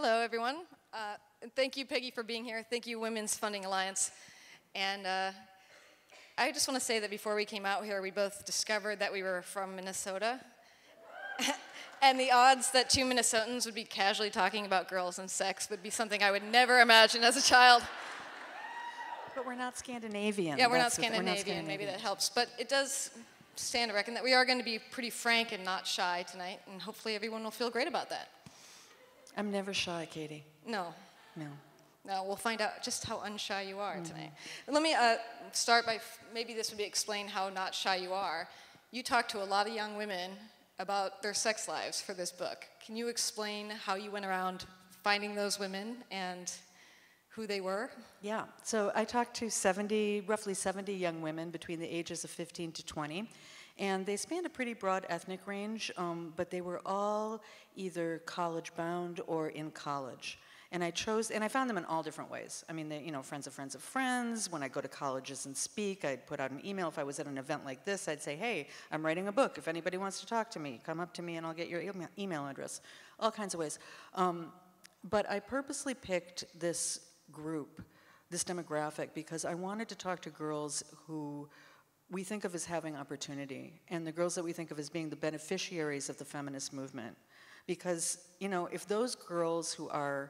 Hello, everyone. And thank you, Peggy, for being here. Thank you, Women's Funding Alliance. And I just want to say that before we came out here, we both discovered that we were from Minnesota. And the odds that two Minnesotans would be casually talking about girls and sex would be something I would never imagine as a child. But we're not Scandinavian. Yeah, we're not Scandinavian. Maybe that helps. But it does stand to reckon that we are going to be pretty frank and not shy tonight, and hopefully everyone will feel great about that. I'm never shy, Katy. No. No. No, we'll find out just how unshy you are tonight. And let me start by, maybe this would be explain how not shy you are. You talk to a lot of young women about their sex lives for this book. Can you explain how you went around finding those women and who they were? Yeah, so I talked to roughly 70 young women between the ages of 15 to 20. And they spanned a pretty broad ethnic range, but they were all either college-bound or in college. And I found them in all different ways. I mean, they, friends of friends of friends. When I go to colleges and speak, I'd put out an email. If I was at an event like this, I'd say, hey, I'm writing a book. If anybody wants to talk to me, come up to me and I'll get your email address. All kinds of ways. But I purposely picked this group, this demographic, because I wanted to talk to girls who we think of as having opportunity, and the girls that we think of as being the beneficiaries of the feminist movement. Because, if those girls who are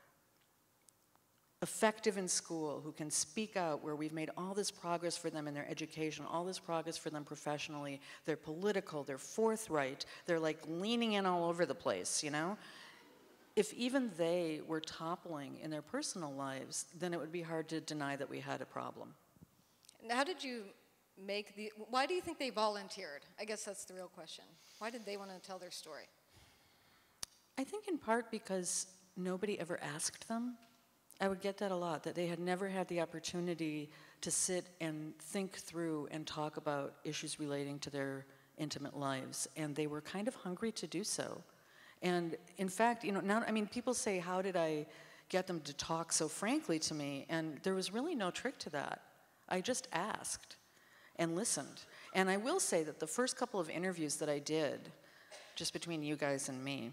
effective in school, who can speak out, where we've made all this progress for them in their education, all this progress for them professionally, they're political, they're forthright, they're like leaning in all over the place, If even they were toppling in their personal lives, then it would be hard to deny that we had a problem. How did you why do you think they volunteered? I guess that's the real question. Why did they want to tell their story? I think in part because nobody ever asked them. I would get that a lot, that they had never had the opportunity to sit and think through and talk about issues relating to their intimate lives, and they were kind of hungry to do so. And in fact, people say, how did I get them to talk so frankly to me? And there was really no trick to that. I just asked and listened. And I will say that the first couple of interviews that I did, just between you guys and me,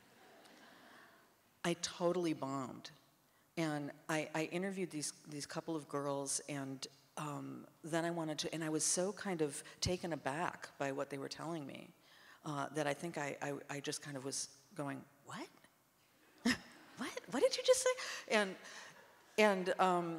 I totally bombed. And I interviewed these couple of girls, and then I was so kind of taken aback by what they were telling me that I think I just kind of was going, what? What did you just say? And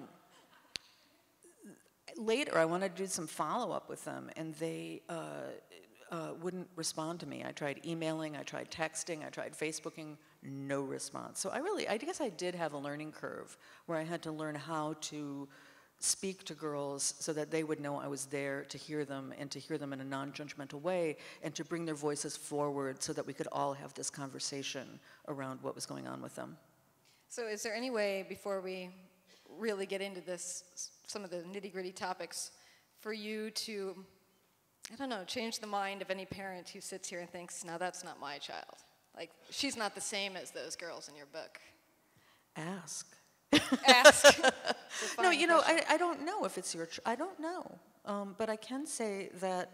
later, I wanted to do some follow-up with them, and they wouldn't respond to me. I tried emailing, I tried texting, I tried Facebooking, no response. So I guess I did have a learning curve where I had to learn how to speak to girls so that they would know I was there to hear them, and to hear them in a non-judgmental way, and to bring their voices forward so that we could all have this conversation around what was going on with them. So is there any way, before we really get into some of the nitty-gritty topics, for you to, change the mind of any parent who sits here and thinks, now that's not my child. Like, she's not the same as those girls in your book. Ask. Ask. No, I don't know if it's your I don't know. But I can say that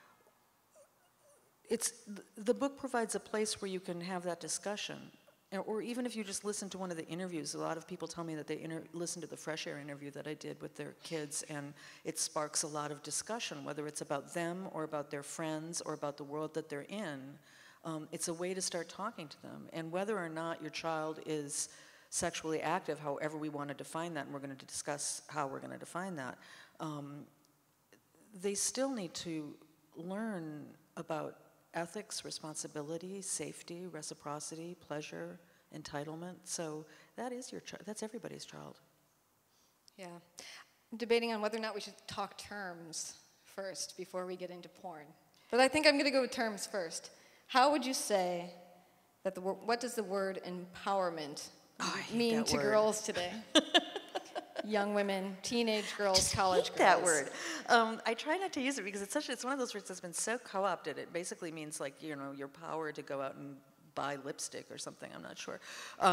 the book provides a place where you can have that discussion. Or even if you just listen to one of the interviews, a lot of people tell me that they listen to the Fresh Air interview that I did with their kids, and it sparks a lot of discussion, whether it's about them or about their friends or about the world that they're in. It's a way to start talking to them. And whether or not your child is sexually active, however we want to define that, and we're going to discuss how we're going to define that, they still need to learn about ethics, responsibility, safety, reciprocity, pleasure, entitlement. So that is that's everybody's child. Yeah. I'm debating on whether or not we should talk terms first before we get into porn. But I think I'm going to go with terms first. How would you say that what does the word empowerment mean to girls today? Young women, teenage girls, college girls. That word. I try not to use it because it's one of those words that's been so co-opted. It basically means like, your power to go out and buy lipstick or something. I'm not sure.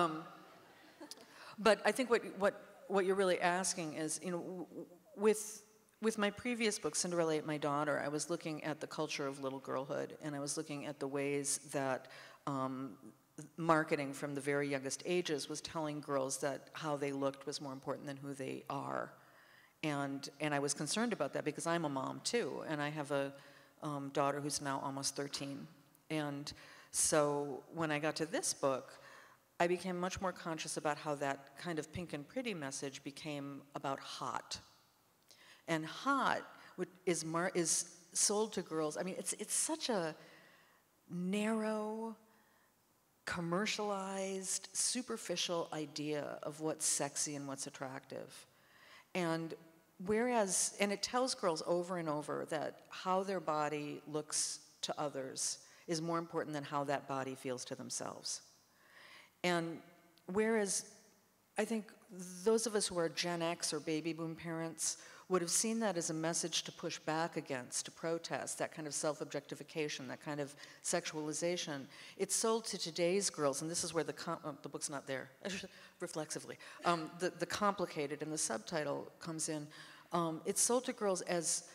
But I think what you're really asking is, with my previous book, Cinderella Ate My Daughter, I was looking at the culture of little girlhood, and I was looking at the ways that marketing from the very youngest ages was telling girls that how they looked was more important than who they are. And I was concerned about that because I'm a mom too, and I have a daughter who's now almost 13. And so when I got to this book, I became much more conscious about how that kind of pink and pretty message became about hot. And hot is sold to girls. I mean, it's such a narrow, commercialized, superficial idea of what's sexy and what's attractive. And it tells girls over and over that how their body looks to others is more important than how that body feels to themselves. And whereas I think those of us who are Gen X or baby boom parents would have seen that as a message to push back against, to protest, that kind of self-objectification, that kind of sexualization. It's sold to today's girls, and this is where the book's not there, reflexively. The complicated in the subtitle comes in. It's sold to girls as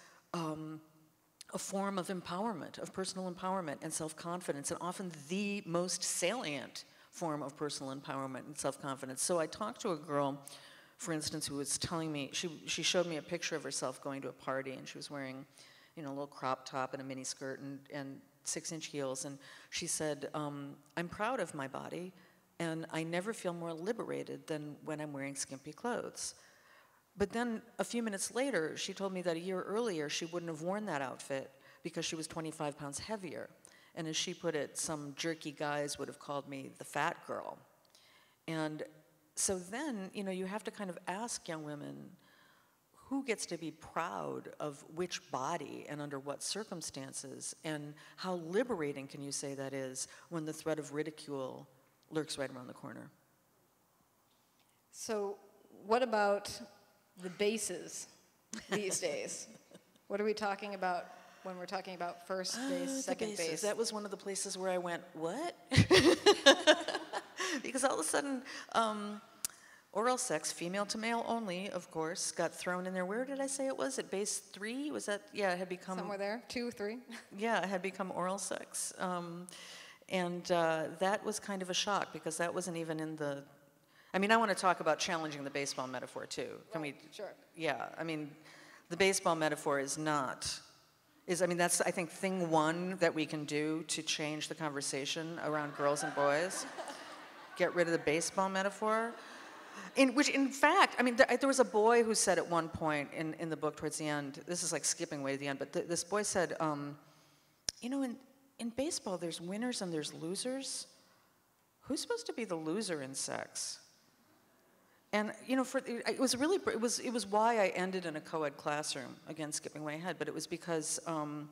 a form of empowerment, of personal empowerment and self-confidence, and often the most salient form of personal empowerment and self-confidence. So I talked to a girl, for instance, who was telling me, she showed me a picture of herself going to a party, and she was wearing, a little crop top and a mini skirt and 6-inch heels, and she said, I'm proud of my body, and I never feel more liberated than when I'm wearing skimpy clothes. But then a few minutes later, she told me that a year earlier, she wouldn't have worn that outfit because she was 25 pounds heavier. And as she put it, some jerky guys would have called me the fat girl. And so then, you have to kind of ask young women, who gets to be proud of which body and under what circumstances, and how liberating can you say that is when the threat of ridicule lurks right around the corner? So what about the bases these days? What are we talking about when we're talking about first base, second base? That was one of the places where I went, what? Because all of a sudden, oral sex, female to male only, of course, got thrown in there. Where did I say it was? At base 3? Was that, yeah, it had become... Somewhere there, 2, 3? Yeah, it had become oral sex. And that was kind of a shock because that wasn't even in the... I mean, I want to talk about challenging the baseball metaphor too. Can we? Sure. Yeah, I mean, the baseball metaphor is not... I mean, that's, I think, thing one that we can do to change the conversation around girls and boys. Get rid of the baseball metaphor. In fact, I mean, there was a boy who said at one point in the book towards the end, this is like skipping way to the end, but this boy said, in baseball, there's winners and there's losers. Who's supposed to be the loser in sex? And it was why I ended in a co-ed classroom. Again, skipping way ahead, but it was because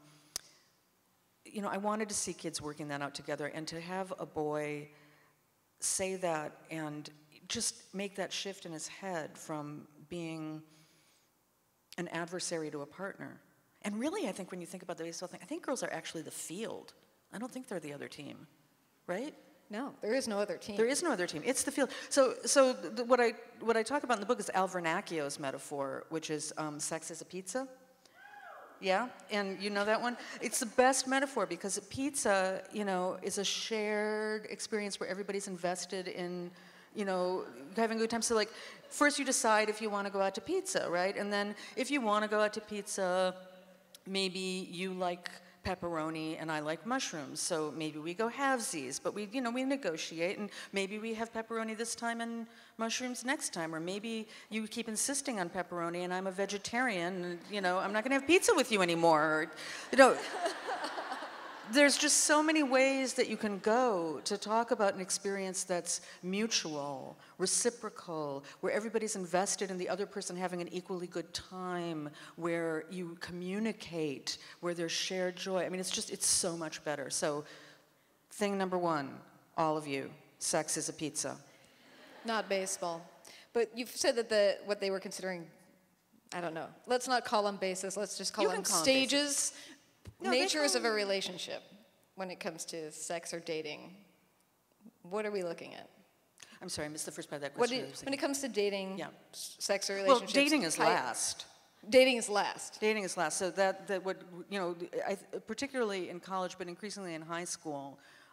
I wanted to see kids working that out together, and to have a boy say that and just make that shift in his head from being an adversary to a partner. And really, I think when you think about the baseball thing, I think girls are actually the field. I don't think they're the other team, right? No, there is no other team. There is no other team. It's the field. So what I talk about in the book is Al Vernacchio's metaphor, which is sex is a pizza. Yeah, and you know that one? It's the best metaphor because pizza, is a shared experience where everybody's invested in, having a good time. So like, first you decide if you want to go out to pizza, right? And then if you want to go out to pizza, maybe you like pepperoni and I like mushrooms, so maybe we go halvesies, but we negotiate, and maybe we have pepperoni this time and mushrooms next time, or maybe you keep insisting on pepperoni and I'm a vegetarian, and I'm not gonna have pizza with you anymore, or, there's just so many ways that you can go to talk about an experience that's mutual, reciprocal, where everybody's invested in the other person having an equally good time, where you communicate, where there's shared joy. I mean, it's so much better. So, thing number one, all of you, sex is a pizza. Not baseball. But you've said that what they were considering, I don't know, let's not call them bases, let's just call them stages. No, natures of a relationship when it comes to sex or dating. What are we looking at? I'm sorry, I missed the first part of that question. When it comes to dating, yeah. Sex or relationships. Well, dating is last. Dating is last. Dating is last. So particularly in college, but increasingly in high school,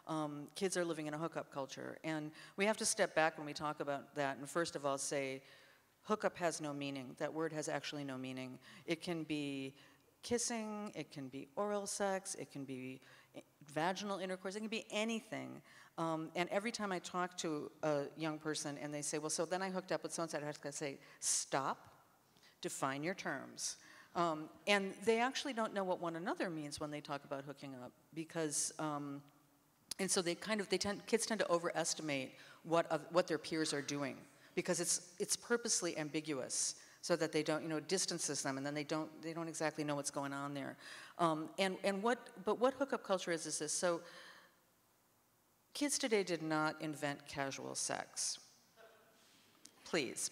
Kids are living in a hookup culture. And we have to step back when we talk about that and first of all say, hookup has no meaning. That word has actually no meaning. It can be kissing, it can be oral sex, it can be vaginal intercourse, it can be anything. And every time I talk to a young person and they say, well, so then I hooked up with so-and-so, I have to say, stop, define your terms. And they actually don't know what one another means when they talk about hooking up because, and so kids tend to overestimate what their peers are doing because it's purposely ambiguous so that they don't, distances them and then they don't exactly know what's going on there. But what hookup culture is this? So kids today did not invent casual sex. Please.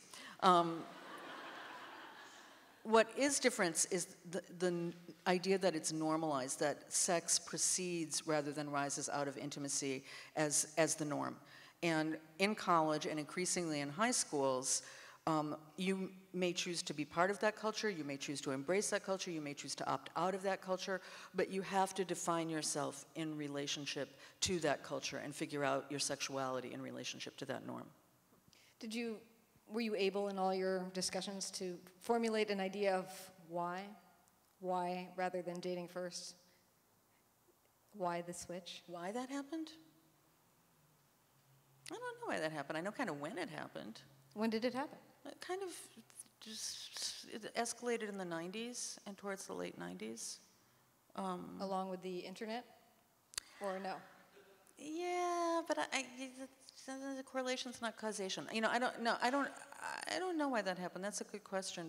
What is different is the idea that it's normalized, that sex precedes rather than rises out of intimacy as the norm. And in college and increasingly in high schools, you may choose to be part of that culture, you may choose to embrace that culture, you may choose to opt out of that culture, but you have to define yourself in relationship to that culture and figure out your sexuality in relationship to that norm. Were you able in all your discussions to formulate an idea of why? Why rather than dating first? Why the switch? Why that happened? I don't know why that happened. I know kind of when it happened. When did it happen? It kind of it escalated in the 90s and towards the late 90s. Along with the internet? Or no? Yeah, but the correlation's not causation. I don't know why that happened. That's a good question,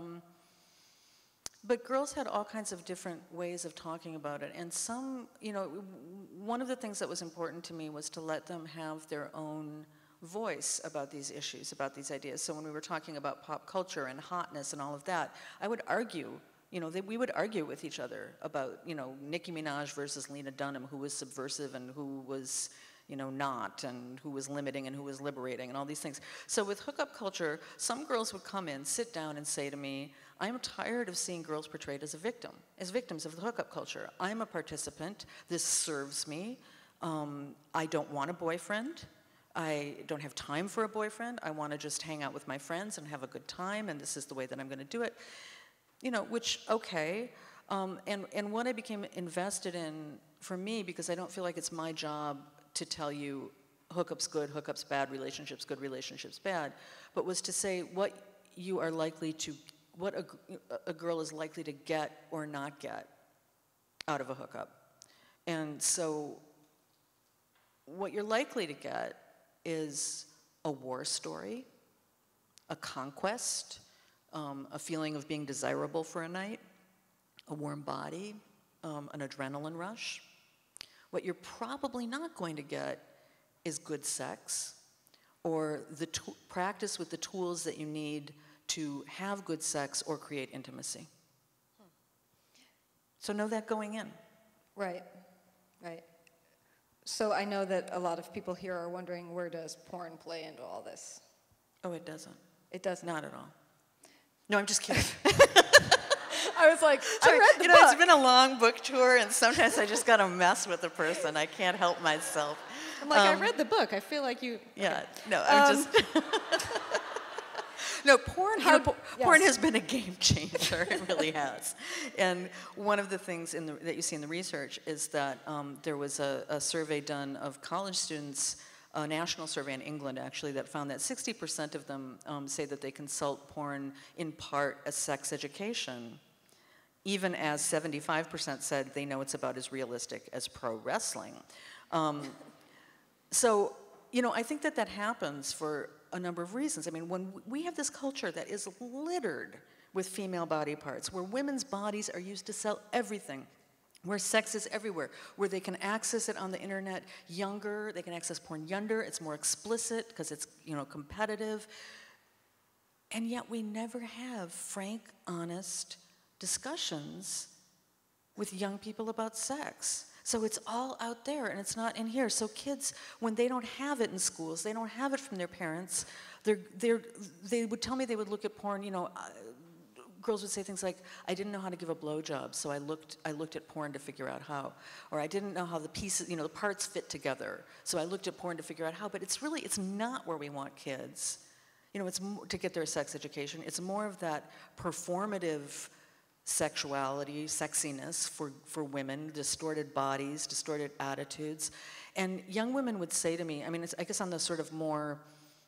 but girls had all kinds of different ways of talking about it, and some, one of the things that was important to me was to let them have their own voice about these issues, about these ideas. So when we were talking about pop culture and hotness and all of that, I would argue, we would argue with each other about, Nicki Minaj versus Lena Dunham, who was subversive and who was, not, and who was limiting and who was liberating and all these things. So with hookup culture, some girls would come in, sit down and say to me, I'm tired of seeing girls portrayed as as victims of the hookup culture. I'm a participant, this serves me, I don't want a boyfriend, I don't have time for a boyfriend, I want to just hang out with my friends and have a good time, and this is the way that I'm going to do it. Which, okay, and what I became invested in, for me, because I don't feel like it's my job to tell you hookups good, hookups bad, relationships good, relationships bad, but was to say what you are likely to, what a girl is likely to get or not get out of a hookup. And so what you're likely to get is a war story, a conquest, a feeling of being desirable for a night, a warm body, an adrenaline rush. What you're probably not going to get is good sex or the practice with the tools that you need to have good sex or create intimacy. So know that going in. Right, right. So I know that a lot of people here are wondering, where does porn play into all this? Oh, it doesn't. It doesn't? Not at all. No, I'm just kidding. I was like, I read the book. It's been a long book tour, and sometimes I just got to mess with the person. I can't help myself. I'm like, I read the book. I feel like you... Yeah, no, I'm just... No, porn has been a game changer. It really has. And one of the things that you see in the research is that there was a survey done of college students, a national survey in England actually, that found that 60% of them say that they consult porn in part as sex education, even as 75% said they know it's about as realistic as pro wrestling. So, I think that happens for a number of reasons. I mean, when we have this culture that is littered with female body parts, where women's bodies are used to sell everything, where sex is everywhere, where they can access it on the internet younger, they can access porn younger, it's more explicit because it's, competitive. And yet we never have frank, honest discussions with young people about sex. So it's all out there, and it's not in here. So kids, when they don't have it in schools, they don't have it from their parents, they would tell me they would look at porn, girls would say things like, I didn't know how to give a blowjob, so I looked at porn to figure out how. Or I didn't know how the pieces, the parts fit together, so I looked at porn to figure out how. But it's not where we want kids. It's more, to get their sex education. It's more of that performative sexuality, sexiness for women, distorted bodies, distorted attitudes. And young women would say to me, I guess on the sort of more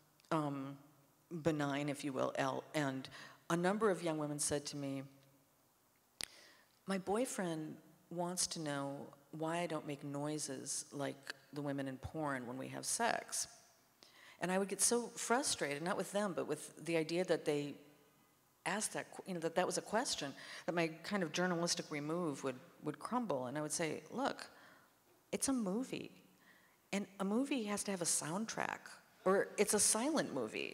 benign, if you will, and a number of young women said to me, my boyfriend wants to know why I don't make noises like the women in porn when we have sex. And I would get so frustrated, not with them, but with the idea that they asked that, that was a question, that my kind of journalistic remove would crumble. And I would say, look, it's a movie. And a movie has to have a soundtrack, or it's a silent movie,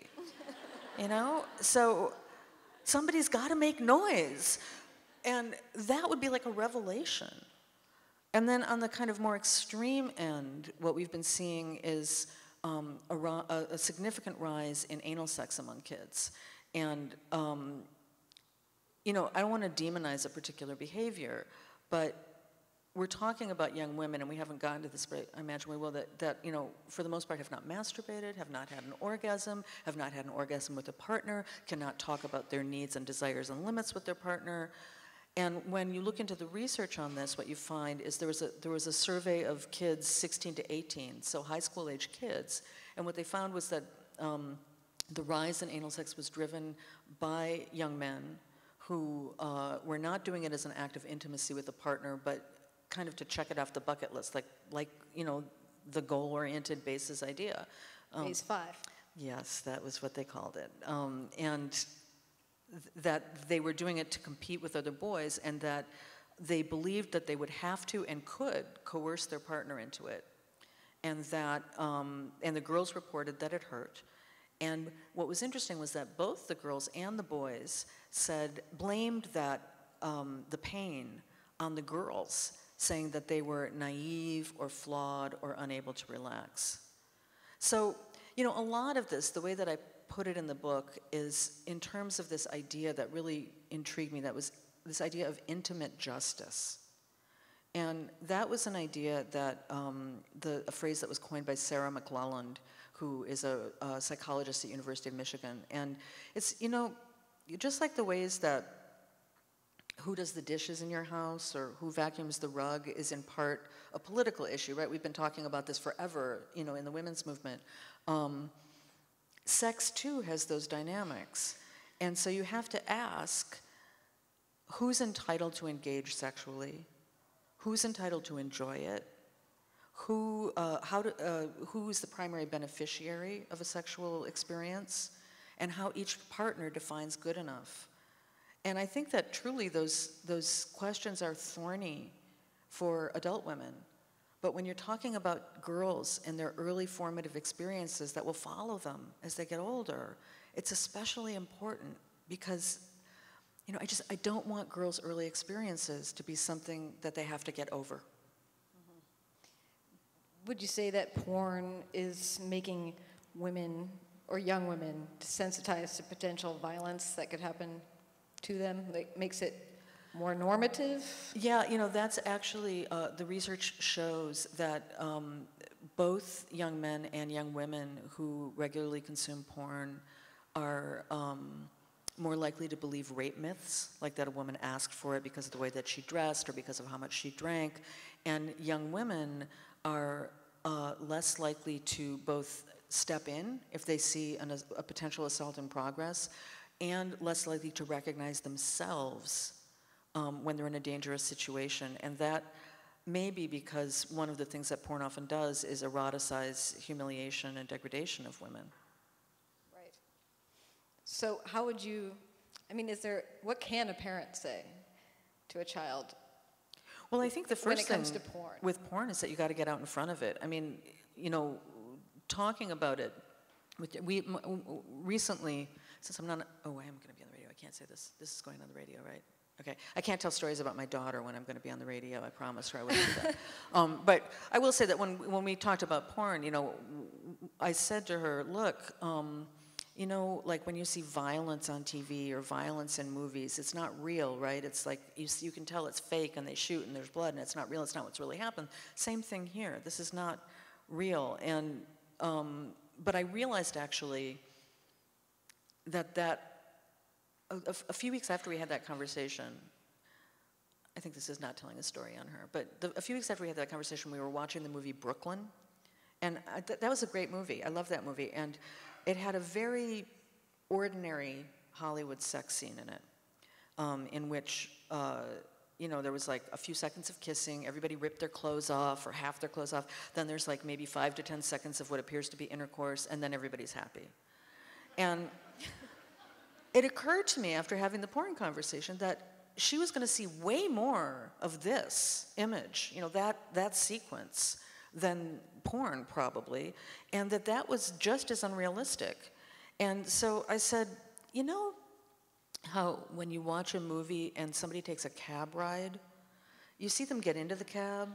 So somebody's got to make noise. And that would be like a revelation. And then on the kind of more extreme end, what we've been seeing is a significant rise in anal sex among kids. And, I don't want to demonize a particular behavior, but we're talking about young women, and we haven't gotten to this, but I imagine we will, that for the most part have not masturbated, have not had an orgasm with a partner, cannot talk about their needs and desires and limits with their partner. And when you look into the research on this, what you find is there was a survey of kids 16 to 18, so high school age kids, and what they found was that the rise in anal sex was driven by young men who were not doing it as an act of intimacy with a partner, but kind of to check it off the bucket list, like the goal-oriented basis idea. Phase 5. Yes, that was what they called it. And that they were doing it to compete with other boys, and that they believed that they would have to and could coerce their partner into it. And that, and the girls reported that it hurt. And what was interesting was that both the girls and the boys blamed that, the pain on the girls, saying that they were naive or flawed or unable to relax. So, a lot of this, the way that I put it in the book, is in terms of this idea that really intrigued me, that was this idea of intimate justice. And that was an idea that, a phrase that was coined by Sarah McClelland, who is a psychologist at University of Michigan. And it's, just like the ways that who does the dishes in your house or who vacuums the rug is in part a political issue, right? We've been talking about this forever, in the women's movement. Sex, too, has those dynamics. And so you have to ask, who's entitled to engage sexually? Who's entitled to enjoy it? Who's the primary beneficiary of a sexual experience? And how each partner defines good enough. And I think that truly those questions are thorny for adult women. But when you're talking about girls and their early formative experiences that will follow them as they get older, it's especially important because, I don't want girls' early experiences to be something that they have to get over. Mm-hmm. Would you say that porn is making women or young women desensitized to potential violence that could happen to them? Like, makes it more normative? Yeah, that's actually, the research shows that both young men and young women who regularly consume porn are more likely to believe rape myths, like that a woman asked for it because of the way that she dressed or because of how much she drank. And young women are less likely to both step in if they see a potential assault in progress, and less likely to recognize themselves when they're in a dangerous situation. And that may be because one of the things that porn often does is eroticize humiliation and degradation of women. Right. So how would you, what can a parent say to a child? Well, I think the first thing with porn is that you got to get out in front of it. Talking about it, recently, since I'm not, I am going to be on the radio, I can't say this. This is going on the radio, right? Okay. I can't tell stories about my daughter when I'm going to be on the radio. I promised her I wouldn't do that. But I will say that when we talked about porn, I said to her, look, you know, like when you see violence on TV or violence in movies, it's not real, right? It's like you can tell it's fake and they shoot and there's blood and it's not real, it's not what's really happened. Same thing here. This is not real. And, but I realized actually that a few weeks after we had that conversation, I think this is not telling a story on her, but a few weeks after we had that conversation, we were watching the movie Brooklyn. And that was a great movie. I love that movie. And it had a very ordinary Hollywood sex scene in it, in which, you know, there was like a few seconds of kissing, everybody ripped their clothes off or half their clothes off, then there's like maybe 5 to 10 seconds of what appears to be intercourse, and then everybody's happy. And it occurred to me after having the porn conversation that she was going to see way more of this image, you know, that sequence, than porn probably, and that was just as unrealistic. And so I said, you know how when you watch a movie and somebody takes a cab ride, you see them get into the cab,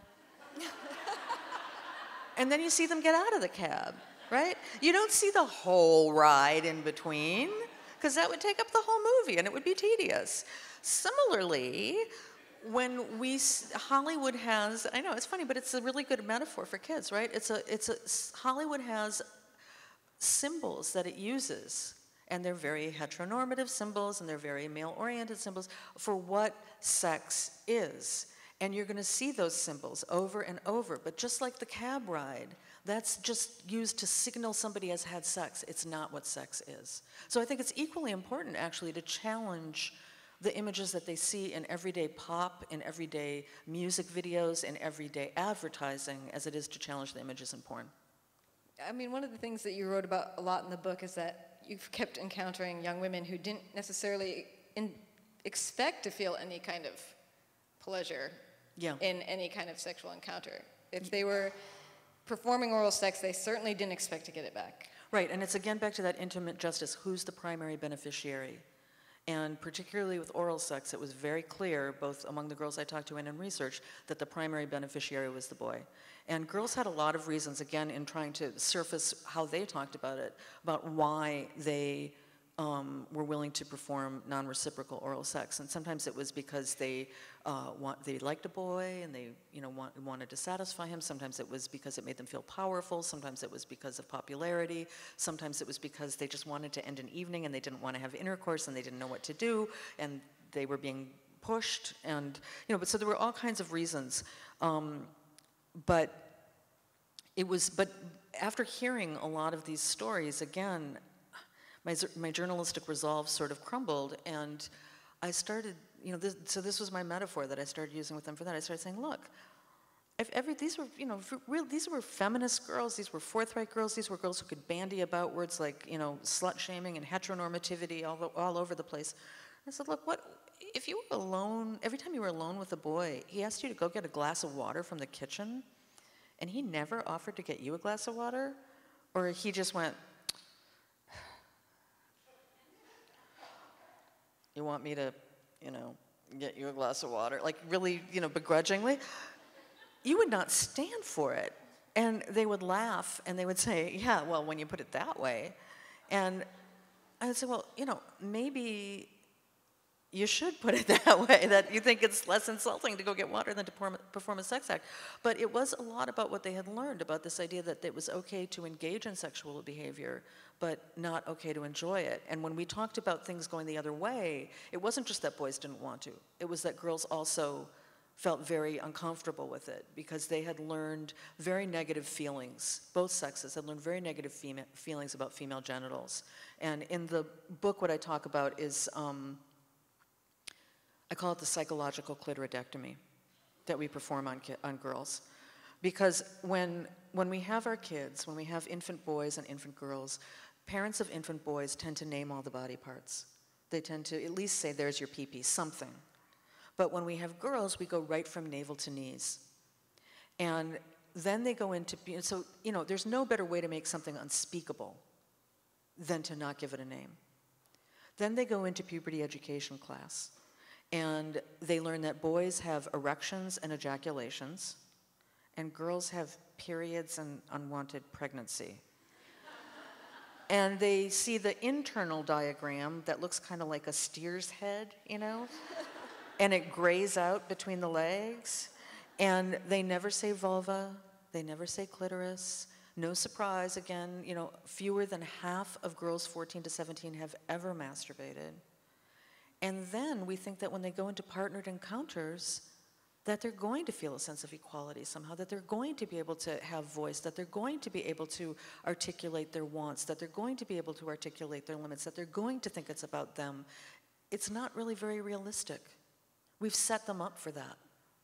and then you see them get out of the cab, right? You don't see the whole ride in between, because that would take up the whole movie and it would be tedious. Similarly, when Hollywood has, I know it's funny, but it's a really good metaphor for kids, right? Hollywood has symbols that it uses, and they're very heteronormative symbols and they're very male-oriented symbols for what sex is. And you're gonna see those symbols over and over, but just like the cab ride, that's just used to signal somebody has had sex. It's not what sex is. So I think it's equally important actually to challenge the images that they see in everyday pop, in everyday music videos, in everyday advertising, as it is to challenge the images in porn. I mean, one of the things that you wrote about a lot in the book is that you've kept encountering young women who didn't necessarily expect to feel any kind of pleasure in any kind of sexual encounter. If they were performing oral sex, they certainly didn't expect to get it back. Right, and it's again back to that intimate justice. Who's the primary beneficiary? And particularly with oral sex, it was very clear, both among the girls I talked to and in research, that the primary beneficiary was the boy. And girls had a lot of reasons, again, in trying to surface how they talked about it, about why they were willing to perform non-reciprocal oral sex. And sometimes it was because they liked a boy and they wanted to satisfy him. Sometimes it was because it made them feel powerful. Sometimes it was because of popularity. Sometimes it was because they just wanted to end an evening and they didn't want to have intercourse and they didn't know what to do and they were being pushed. And, but so there were all kinds of reasons. But after hearing a lot of these stories, again, my journalistic resolve sort of crumbled, and I started, so this was my metaphor that I started using with them for that. I started saying, look, these were feminist girls, these were forthright girls, these were girls who could bandy about words like, slut shaming and heteronormativity all over the place. I said, look, if you were alone, every time you were alone with a boy, he asked you to go get a glass of water from the kitchen, and he never offered to get you a glass of water, or he just went, you want me to, get you a glass of water? Like really, begrudgingly. You would not stand for it. And they would laugh and they would say, yeah, well, when you put it that way. And I would say, well, maybe you should put it that way, that you think it's less insulting to go get water than to perform a sex act. But it was a lot about what they had learned, about this idea that it was okay to engage in sexual behavior, but not okay to enjoy it. And when we talked about things going the other way, it wasn't just that boys didn't want to. It was that girls also felt very uncomfortable with it because they had learned very negative feelings. Both sexes had learned very negative feelings about female genitals. And in the book, what I talk about is, I call it the psychological clitoridectomy that we perform on girls. Because when we have our kids, when we have infant boys and infant girls, parents of infant boys tend to name all the body parts. They tend to at least say, there's your pee-pee, something. But when we have girls, we go right from navel to knees. And then they go into, so, there's no better way to make something unspeakable than to not give it a name. Then they go into puberty education class. And they learn that boys have erections and ejaculations, and girls have periods and unwanted pregnancy. And I said, well, and they see the internal diagram that looks kind of like a steer's head, you know? And it grays out between the legs. And they never say vulva, they never say clitoris. No surprise, again, you know, fewer than half of girls 14 to 17 have ever masturbated. And then we think that when they go into partnered encounters, that they're going to feel a sense of equality somehow, that they're going to be able to have voice, that they're going to be able to articulate their wants, that they're going to be able to articulate their limits, that they're going to think it's about them. It's not really very realistic. We've set them up for that.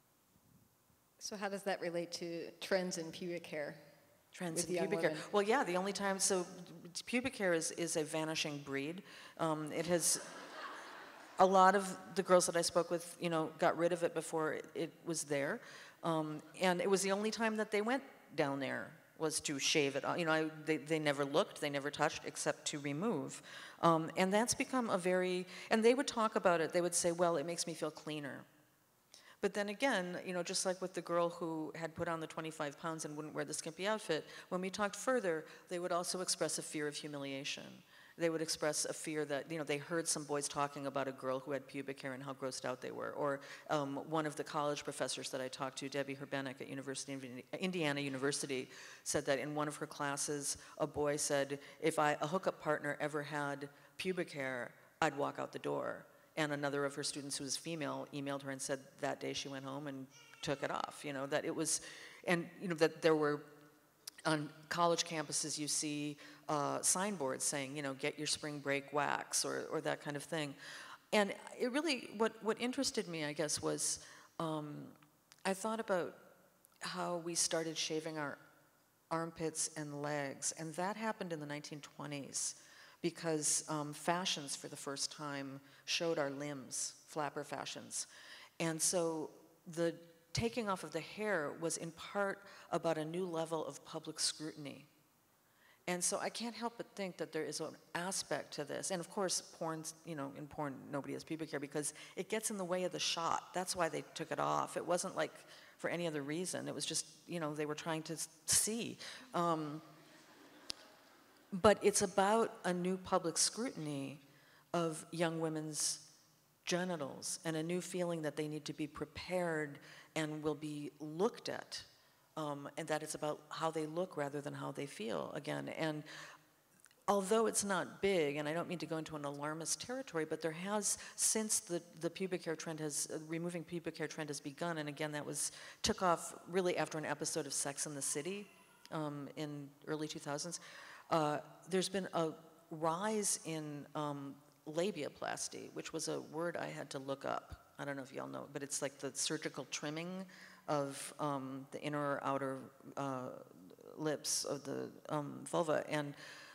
So how does that relate to trends in pubic hair? Trends in pubic hair. Well, yeah, the only time, so pubic hair is a vanishing breed. It has, a lot of the girls that I spoke with, you know, got rid of it before it was there. And it was the only time that they went down there was to shave it. You know, they never looked, they never touched, except to remove. And that's become a very, and they would talk about it, they would say, well, it makes me feel cleaner. But then again, you know, just like with the girl who had put on the 25 pounds and wouldn't wear the skimpy outfit, when we talked further, they would also express a fear of humiliation. They would express a fear that, you know, they heard some boys talking about a girl who had pubic hair and how grossed out they were. Or one of the college professors that I talked to, Debbie Herbenek at Indiana University, said that in one of her classes, a boy said, if a hookup partner ever had pubic hair, I'd walk out the door. And another of her students who was female emailed her and said that day she went home and took it off, you know, that it was, and you know, that there were, on college campuses you see signboards saying, you know, get your spring break wax or that kind of thing. And it really, what interested me, I guess, was I thought about how we started shaving our armpits and legs, and that happened in the 1920s. Because fashions for the first time showed our limbs, flapper fashions. And so the taking off of the hair was in part about a new level of public scrutiny. And so I can't help but think that there is an aspect to this. And of course, porn, you know, in porn, nobody has pubic hair because it gets in the way of the shot. That's why they took it off. It wasn't like for any other reason. It was just, you know, they were trying to see. But it's about a new public scrutiny of young women's genitals and a new feeling that they need to be prepared and will be looked at, and that it's about how they look rather than how they feel, again. And although it's not big, and I don't mean to go into an alarmist territory, but there has, since the pubic hair trend has, removing pubic hair trend has begun, and again, that took off really after an episode of Sex and the City in early 2000s. There's been a rise in labiaplasty, which was a word I had to look up. I don't know if y'all know, but it's like the surgical trimming of the inner or outer lips of the vulva. And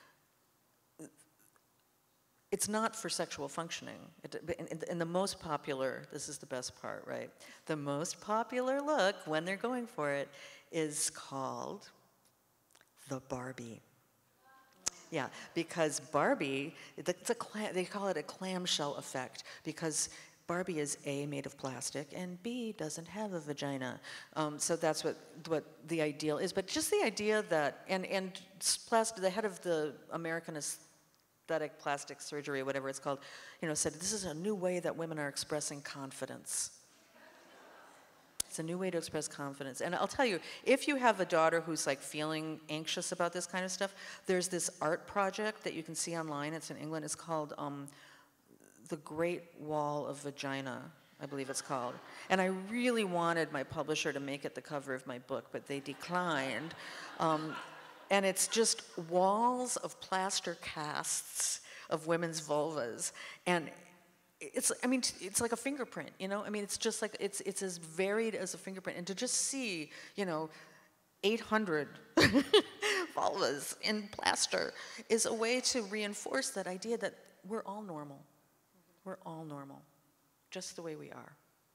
it's not for sexual functioning. And the most popular, this is the best part, right? The most popular look when they're going for it is called the Barbie. Yeah, because Barbie, they call it a clamshell effect because Barbie is A, made of plastic, and B, doesn't have a vagina. So that's what the ideal is. But just the idea that, and the head of the American Aesthetic Plastic Surgery, whatever it's called, you know, said this is a new way that women are expressing confidence. It's a new way to express confidence. And I'll tell you, if you have a daughter who's like feeling anxious about this kind of stuff, there's this art project that you can see online. It's in England. It's called The Great Wall of Vagina, I believe it's called. And I really wanted my publisher to make it the cover of my book, but they declined. And it's just walls of plaster casts of women's vulvas. And it's like a fingerprint, you know? I mean, it's just like, it's as varied as a fingerprint. And to just see, you know, 800 vulvas in plaster is a way to reinforce that idea that we're all normal. We're all normal, just the way we are.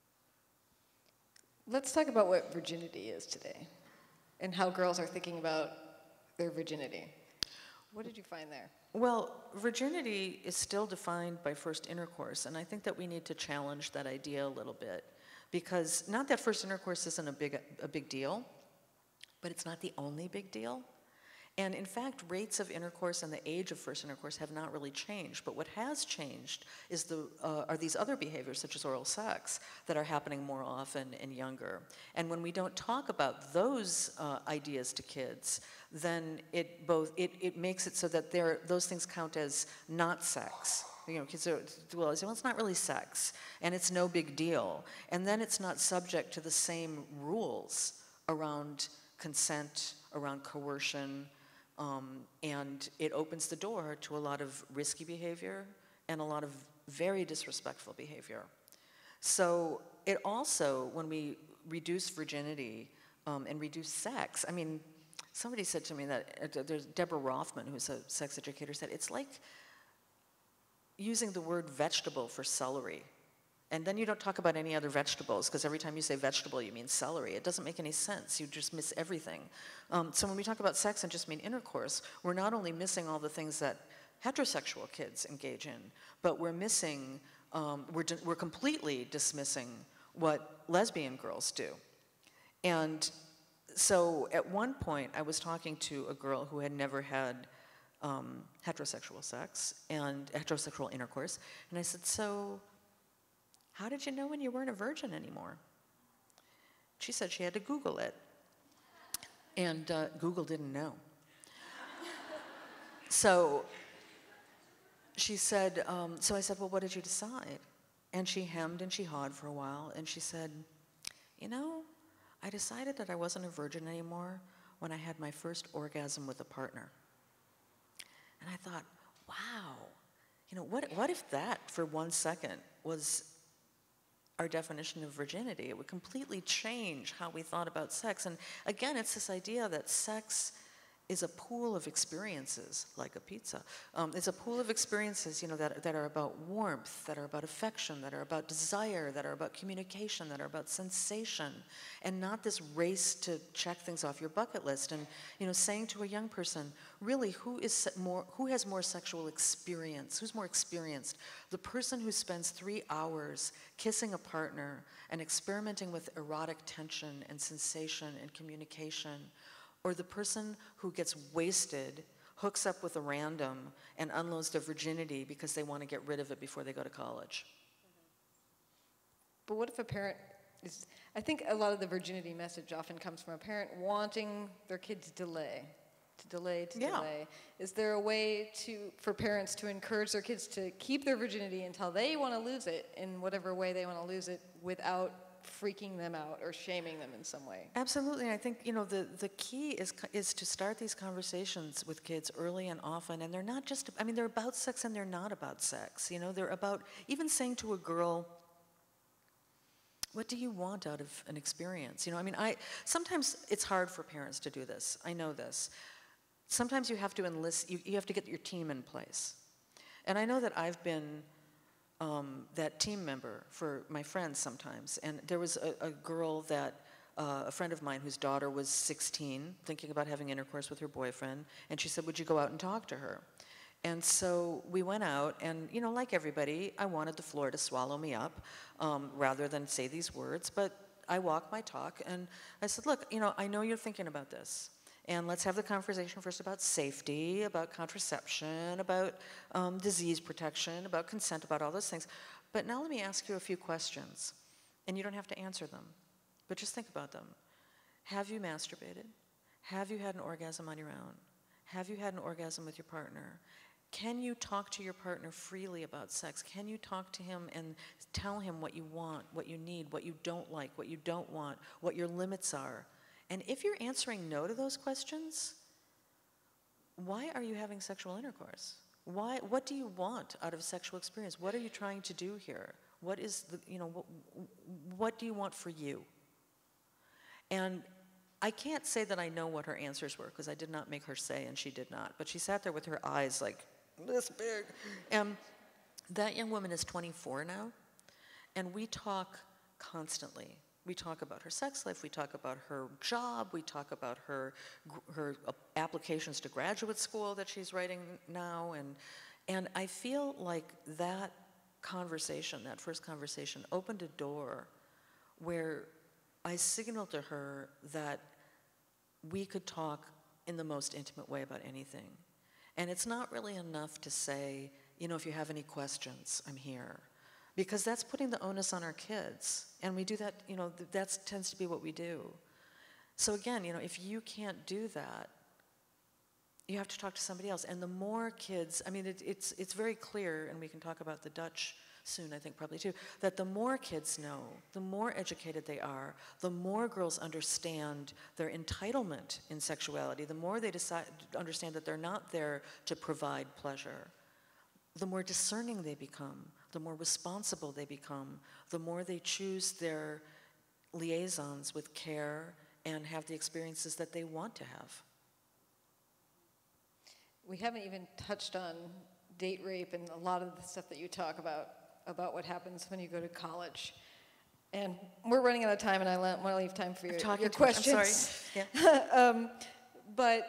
Let's talk about what virginity is today and how girls are thinking about their virginity. What did you find there? Well, virginity is still defined by first intercourse, and I think that we need to challenge that idea a little bit, because not that first intercourse isn't a big deal, but it's not the only big deal. And in fact, rates of intercourse and the age of first intercourse have not really changed. But what has changed is are these other behaviors, such as oral sex, that are happening more often and younger. And when we don't talk about those ideas to kids, then it makes it so that those things count as not sex. You know, kids say, well, it's not really sex, and it's no big deal. And then it's not subject to the same rules around consent, around coercion, and it opens the door to a lot of risky behavior and a lot of very disrespectful behavior. So it also, when we reduce virginity and reduce sex, I mean, somebody said to me that, there's Deborah Rothman, who's a sex educator, said, it's like using the word vegetable for celery. And then you don't talk about any other vegetables, because every time you say vegetable, you mean celery. It doesn't make any sense. You just miss everything. So when we talk about sex and just mean intercourse, we're not only missing all the things that heterosexual kids engage in, but we're missing, we're completely dismissing what lesbian girls do. And so at one point, I was talking to a girl who had never had heterosexual sex and heterosexual intercourse, and I said, so how did you know when you weren't a virgin anymore? She said she had to Google it. And Google didn't know. So she said, so I said, well, what did you decide? And she hemmed and she hawed for a while, and she said, you know, I decided that I wasn't a virgin anymore when I had my first orgasm with a partner. And I thought, wow, you know, what if that, for 1 second, was our definition of virginity? It would completely change how we thought about sex. And again, it's this idea that sex is a pool of experiences, like a pizza. It's a pool of experiences, you know, that are about warmth, that are about affection, that are about desire, that are about communication, that are about sensation, and not this race to check things off your bucket list. And, you know, saying to a young person, really, who has more sexual experience? Who's more experienced? The person who spends 3 hours kissing a partner and experimenting with erotic tension and sensation and communication, or the person who gets wasted, hooks up with a random, and unloads their virginity because they want to get rid of it before they go to college? But what if a parent is, I think a lot of the virginity message often comes from a parent wanting their kid to delay. Is there a way for parents to encourage their kids to keep their virginity until they want to lose it in whatever way they want to lose it without freaking them out or shaming them in some way? Absolutely. I think, you know, the key is to start these conversations with kids early and often, and they're not just, I mean, they're about sex and they're not about sex. You know, they're about even saying to a girl, what do you want out of an experience? You know, I mean, sometimes it's hard for parents to do this. I know this. Sometimes you have to enlist, you have to get your team in place. And I know that I've been that team member for my friends sometimes. And there was a girl that, a friend of mine whose daughter was 16, thinking about having intercourse with her boyfriend, and she said, would you go out and talk to her? And so we went out, and, you know, like everybody, I wanted the floor to swallow me up rather than say these words, but I walked my talk, and I said, look, you know, I know you're thinking about this, and let's have the conversation first about safety, about contraception, about disease protection, about consent, about all those things. But now let me ask you a few questions, and you don't have to answer them, but just think about them. Have you masturbated? Have you had an orgasm on your own? Have you had an orgasm with your partner? Can you talk to your partner freely about sex? Can you talk to him and tell him what you want, what you need, what you don't like, what you don't want, what your limits are? And if you're answering no to those questions, why are you having sexual intercourse? What do you want out of sexual experience? What are you trying to do here? What is the, you know, what do you want for you? And I can't say that I know what her answers were, because I did not make her say, and she did not. But she sat there with her eyes like this big. And that young woman is 24 now, and we talk constantly. We talk about her sex life, we talk about her job, we talk about her applications to graduate school that she's writing now, and I feel like that conversation, that first conversation, opened a door where I signaled to her that we could talk in the most intimate way about anything. And it's not really enough to say, you know, if you have any questions, I'm here. Because that's putting the onus on our kids. And we do that, you know, that tends to be what we do. So again, you know, if you can't do that, you have to talk to somebody else. And the more kids, I mean, it's very clear, and we can talk about the Dutch soon, I think probably too, that the more kids know, the more educated they are, the more girls understand their entitlement in sexuality, the more they understand that they're not there to provide pleasure, the more discerning they become, the more responsible they become, the more they choose their liaisons with care and have the experiences that they want to have. We haven't even touched on date rape and a lot of the stuff that you talk about what happens when you go to college. And we're running out of time, and I want to leave time for your questions. I'm sorry. Yeah. But,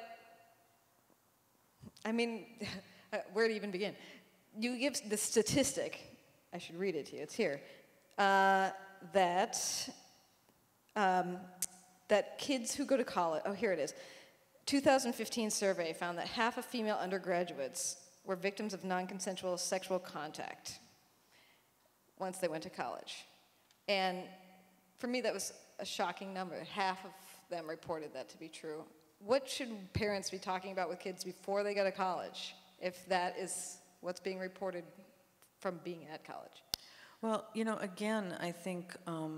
I mean, where to even begin? You give the statistic, I should read it to you, it's here, that kids who go to college, oh, here it is. 2015 survey found that half of female undergraduates were victims of non-consensual sexual contact once they went to college. And for me, that was a shocking number. Half of them reported that to be true. What should parents be talking about with kids before they go to college, if that is what's being reported from being at college? Well, you know, again, I think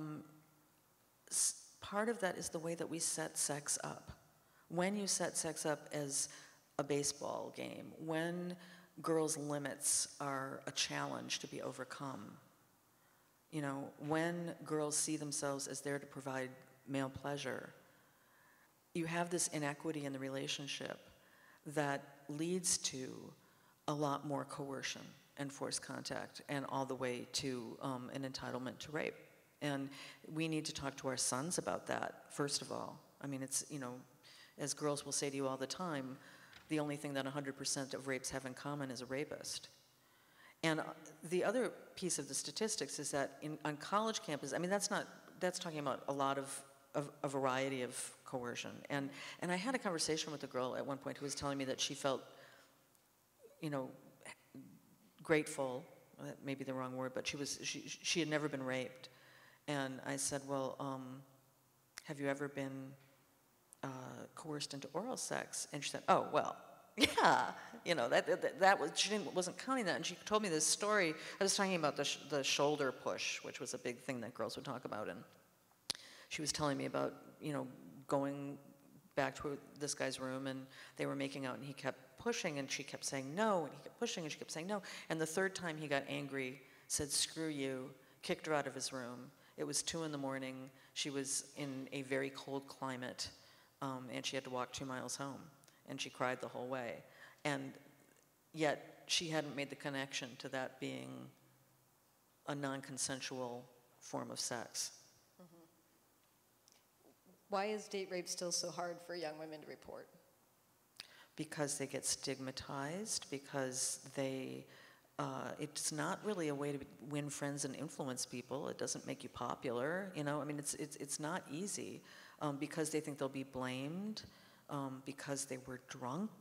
part of that is the way that we set sex up. When you set sex up as a baseball game, when girls' limits are a challenge to be overcome, you know, when girls see themselves as there to provide male pleasure, you have this inequity in the relationship that leads to a lot more coercion and forced contact, and all the way to an entitlement to rape. And we need to talk to our sons about that, first of all. I mean, it's, you know, as girls will say to you all the time, the only thing that 100% of rapes have in common is a rapist. And the other piece of the statistics is that on college campus, I mean, that's talking about a lot of a variety of coercion. And I had a conversation with a girl at one point who was telling me that she felt, you know, grateful, that may be the wrong word, but she had never been raped. And I said, well, have you ever been coerced into oral sex? And she said, oh, well, yeah, you know, that was, she wasn't counting that. And she told me this story. I was talking about the shoulder push, which was a big thing that girls would talk about. And she was telling me about, you know, going back to this guy's room, and they were making out, and he kept pushing, and she kept saying no, and he kept pushing, and she kept saying no. And the third time he got angry, said, screw you, kicked her out of his room. It was 2 in the morning. She was in a very cold climate, and she had to walk 2 miles home. And she cried the whole way. And yet she hadn't made the connection to that being a non-consensual form of sex. Mm-hmm. Why is date rape still so hard for young women to report? Because they get stigmatized, because they, it's not really a way to win friends and influence people. It doesn't make you popular, you know? I mean, it's not easy, because they think they'll be blamed, because they were drunk,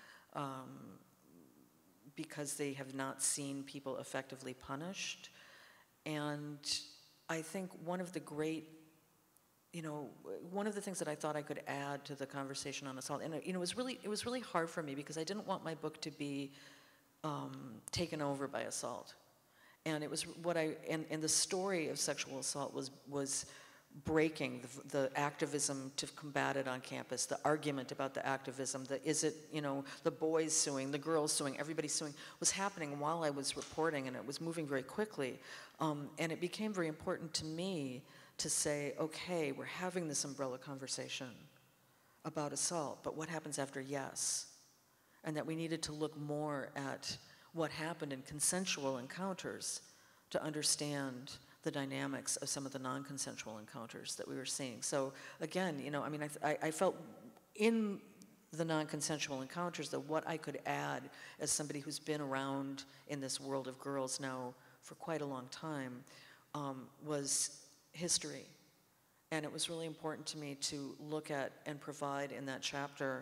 because they have not seen people effectively punished. And I think one of the great, you know, one of the things that I thought I could add to the conversation on assault, and you know, it was really hard for me because I didn't want my book to be taken over by assault. And it was what and the story of sexual assault was breaking the activism to combat it on campus, the argument about the activism, is it, you know, the boys suing, the girls suing, everybody suing, was happening while I was reporting, and it was moving very quickly. And it became very important to me to say, okay, we're having this umbrella conversation about assault, but what happens after yes? And that we needed to look more at what happened in consensual encounters to understand the dynamics of some of the non-consensual encounters that we were seeing. So again, you know, I mean, I felt in the non-consensual encounters that what I could add as somebody who's been around in this world of girls now for quite a long time was history. And it was really important to me to look at and provide in that chapter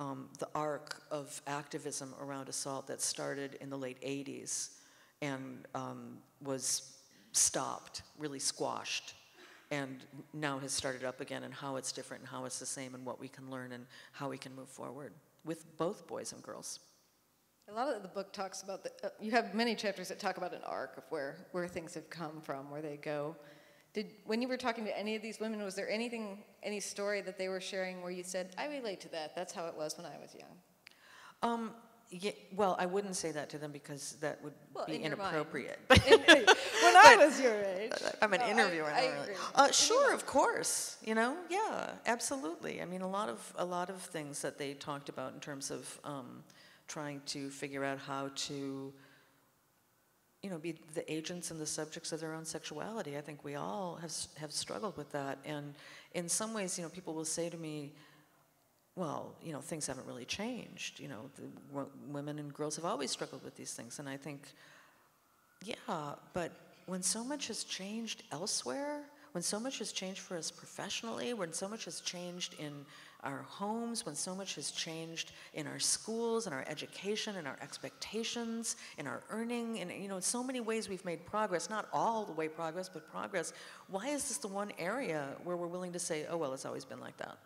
the arc of activism around assault that started in the late 80s and was stopped, really squashed, and now has started up again, and how it's different and how it's the same and what we can learn and how we can move forward with both boys and girls. A lot of the book talks about, you have many chapters that talk about an arc of where things have come from, where they go. When you were talking to any of these women, was there any story that they were sharing where you said, I relate to that, that's how it was when I was young? Yeah, well, I wouldn't say that to them because that would be inappropriate. When I was your age. I'm an interviewer. I agree. Sure, of course. You know, yeah, absolutely. I mean, a lot of things that they talked about in terms of trying to figure out how to, you know, be the agents and the subjects of their own sexuality. I think we all have struggled with that, and in some ways, you know, people will say to me, well, you know, things haven't really changed. You know, women and girls have always struggled with these things. And I think, yeah, but when so much has changed elsewhere, when so much has changed for us professionally, when so much has changed in our homes, when so much has changed in our schools, in our education, in our expectations, in our earning, and, you know, in so many ways we've made progress, not all the way progress, but progress. Why is this the one area where we're willing to say, oh, well, it's always been like that?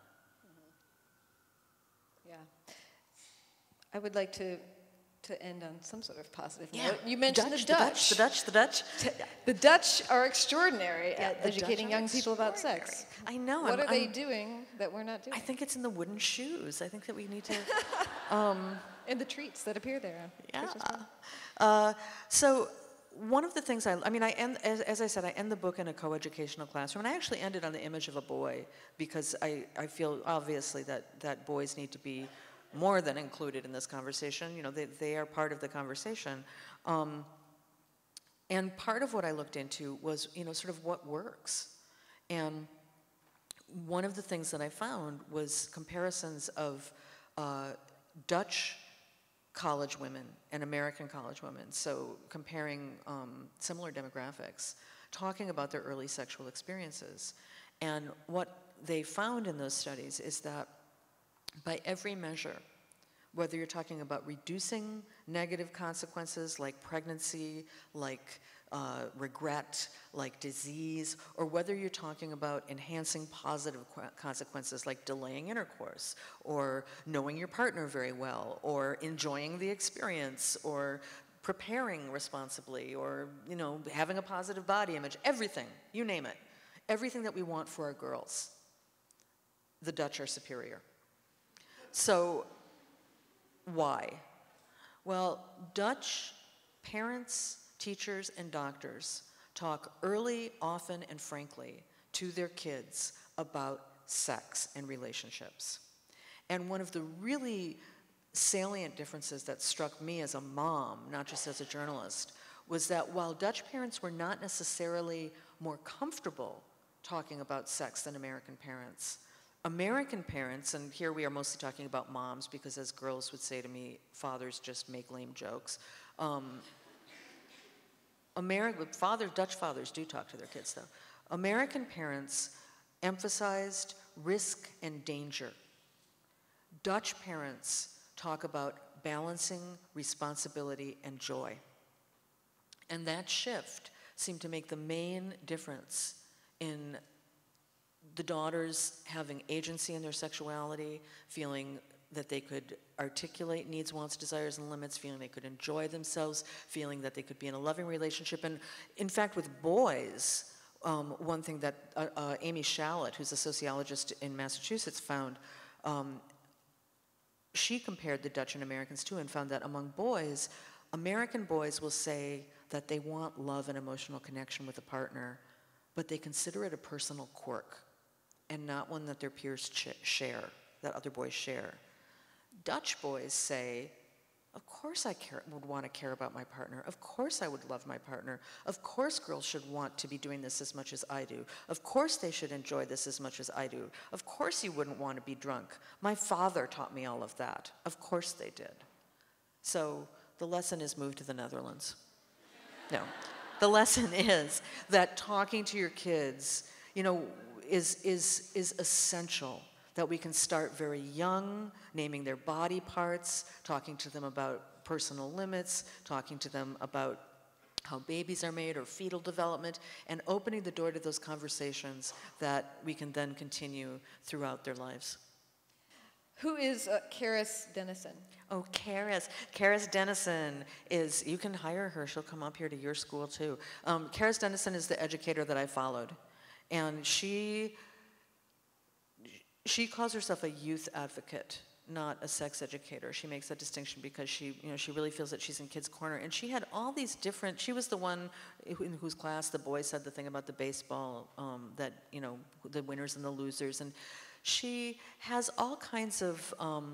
Yeah. I would like to end on some sort of positive Yeah. note. You mentioned the Dutch. The Dutch. The Dutch are extraordinary Yeah, at the educating Dutch are young people about sex. I know. What are they doing that we're not doing? I think it's in the wooden shoes. I think that we need to... And the treats that appear there. Yeah. So one of the things I end, as I said, I end the book in a coeducational classroom, and I actually ended on the image of a boy because I feel obviously that boys need to be more than included in this conversation. You know, they are part of the conversation. And part of what I looked into was, you know, sort of what works. And one of the things that I found was comparisons of Dutch college women and American college women, so comparing similar demographics, talking about their early sexual experiences. And what they found in those studies is that by every measure, whether you're talking about reducing negative consequences like pregnancy, like regret, like disease, or whether you're talking about enhancing positive consequences like delaying intercourse, or knowing your partner very well, or enjoying the experience, or preparing responsibly, or, you know, having a positive body image, everything, you name it, everything that we want for our girls, the Dutch are superior. So, why? Well, Dutch parents, teachers, and doctors talk early, often, and frankly to their kids about sex and relationships. And one of the really salient differences that struck me as a mom, not just as a journalist, was that while Dutch parents were not necessarily more comfortable talking about sex than American parents, American parents, and here we are mostly talking about moms because as girls would say to me, fathers just make lame jokes. Dutch fathers do talk to their kids though. American parents emphasized risk and danger. Dutch parents talk about balancing responsibility and joy. And that shift seemed to make the main difference in the daughters having agency in their sexuality, feeling that they could articulate needs, wants, desires, and limits, feeling they could enjoy themselves, feeling that they could be in a loving relationship. And in fact, with boys, one thing that Amy Shallett, who's a sociologist in Massachusetts, found, she compared the Dutch and Americans too and found that among boys, American boys will say that they want love and emotional connection with a partner, but they consider it a personal quirk and not one that their peers share, that other boys share. Dutch boys say, of course I would want to care about my partner. Of course I would love my partner. Of course girls should want to be doing this as much as I do. Of course they should enjoy this as much as I do. Of course you wouldn't want to be drunk. My father taught me all of that. Of course they did. So the lesson is move to the Netherlands. No. The lesson is that talking to your kids, you know, is essential. that we can start very young, naming their body parts, talking to them about personal limits, talking to them about how babies are made or fetal development, and opening the door to those conversations that we can then continue throughout their lives. Who is Karis Dennison? Oh, Karis. Karis Dennison is, you can hire her, she'll come up here to your school too. Karis Dennison is the educator that I followed. And she calls herself a youth advocate, not a sex educator. She makes that distinction because she really feels that she's in kids' corner. And she had all these different, she was the one in whose class the boys said the thing about the baseball, that, the winners and the losers. And she has all kinds of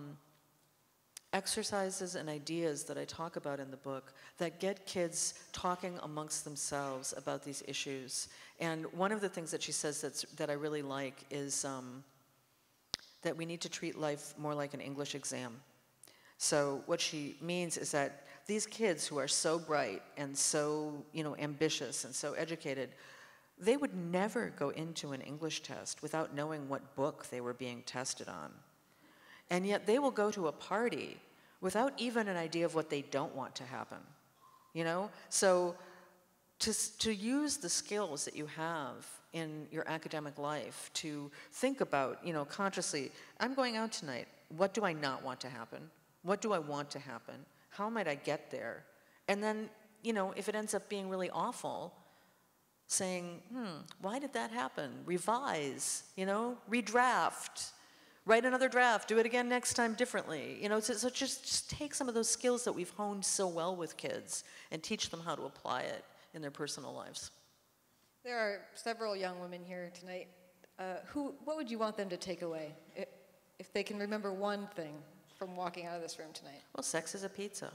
exercises and ideas that I talk about in the book that get kids talking amongst themselves about these issues. And one of the things that she says that I really like is that we need to treat life more like an English exam. So what she means is that these kids who are so bright and so ambitious and so educated, they would never go into an English test without knowing what book they were being tested on. And yet they will go to a party without even an idea of what they don't want to happen. So to use the skills that you have in your academic life to think about, consciously, I'm going out tonight. What do I not want to happen? What do I want to happen? How might I get there? And then, if it ends up being really awful, saying, why did that happen? Revise, redraft, write another draft, do it again next time differently. So just take some of those skills that we've honed so well with kids and teach them how to apply it in their personal lives. There are several young women here tonight. What would you want them to take away if they can remember one thing from walking out of this room tonight? Well, sex is a pizza.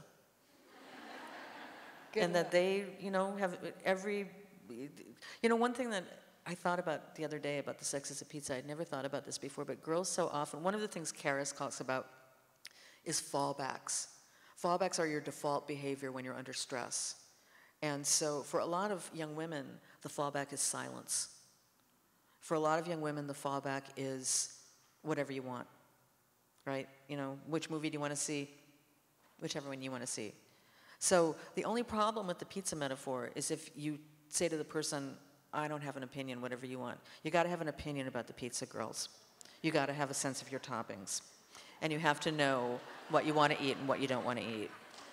Good and that they, have every, one thing that I thought about the other day about the sex is a pizza, I'd never thought about this before, but girls so often, one of the things Karis talks about is fallbacks. Fallbacks are your default behavior when you're under stress. And so for a lot of young women, the fallback is silence. For a lot of young women, the fallback is whatever you want, right? Which movie do you want to see? Whichever one you want to see. So the only problem with the pizza metaphor is if you say to the person, I don't have an opinion, whatever you want. You got to have an opinion about the pizza, girls. You got to have a sense of your toppings. And you have to know what you want to eat and what you don't want to eat.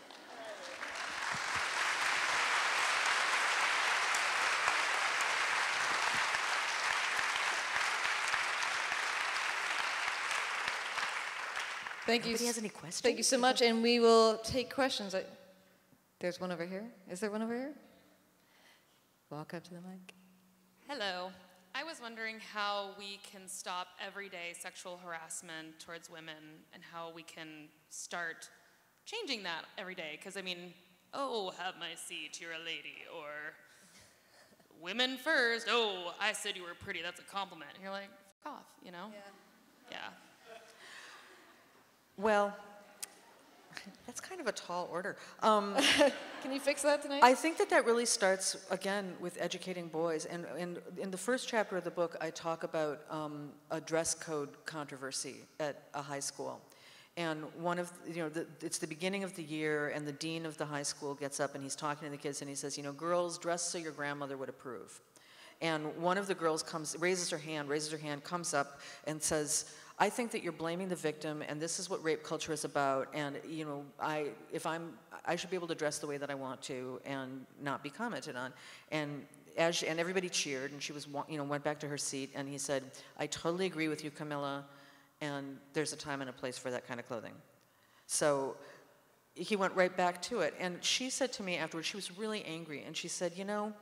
Thank you. Anybody has any questions? Thank you so much, and we will take questions. There's one over here. Is there one over here? Walk up to the mic. Hello. I was wondering how we can stop everyday sexual harassment towards women and how we can start changing that every day. Because, oh, have my seat, you're a lady. Or, women first, oh, I said you were pretty, that's a compliment. And you're like, fuck off, Yeah. Well, that's kind of a tall order. Can you fix that tonight? I think that really starts, again, with educating boys. And in the first chapter of the book, I talk about a dress code controversy at a high school. And it's the beginning of the year, and the dean of the high school gets up and he's talking to the kids and he says, girls, dress so your grandmother would approve. And one of the girls raises her hand, comes up and says, I think that you're blaming the victim, and this is what rape culture is about, and I should be able to dress the way that I want to and not be commented on. And everybody cheered, and she went back to her seat, and he said, I totally agree with you, Camilla, and there's a time and a place for that kind of clothing. So he went right back to it, and she said to me afterwards, she was really angry, and she said,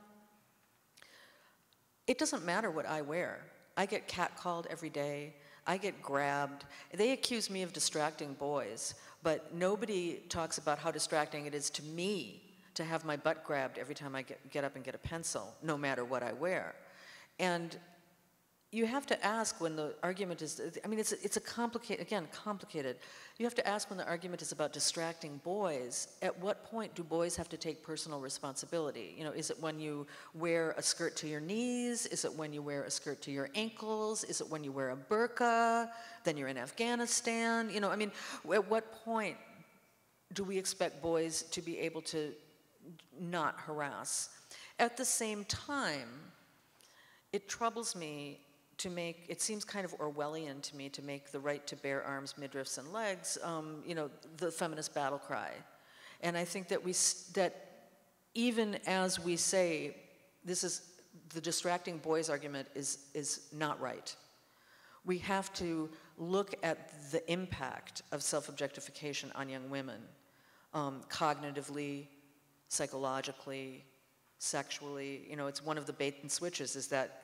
it doesn't matter what I wear. I get catcalled every day. I get grabbed. They accuse me of distracting boys, but nobody talks about how distracting it is to me to have my butt grabbed every time I get up and get a pencil, no matter what I wear. And you have to ask when the argument is, I mean, it's a complicated. You have to ask when the argument is about distracting boys, at what point do boys have to take personal responsibility? You know, is it when you wear a skirt to your knees? Is it when you wear a skirt to your ankles? Is it when you wear a burqa? Then you're in Afghanistan? You know, I mean, at what point do we expect boys to be able to not harass? At the same time, it troubles me to make, it seems kind of Orwellian to me to make the right to bear arms, midriffs, and legs, you know, the feminist battle cry. And I think that that even as we say, this is, the distracting boys argument is not right. We have to look at the impact of self-objectification on young women, cognitively, psychologically, sexually. You know, it's one of the bait and switches is that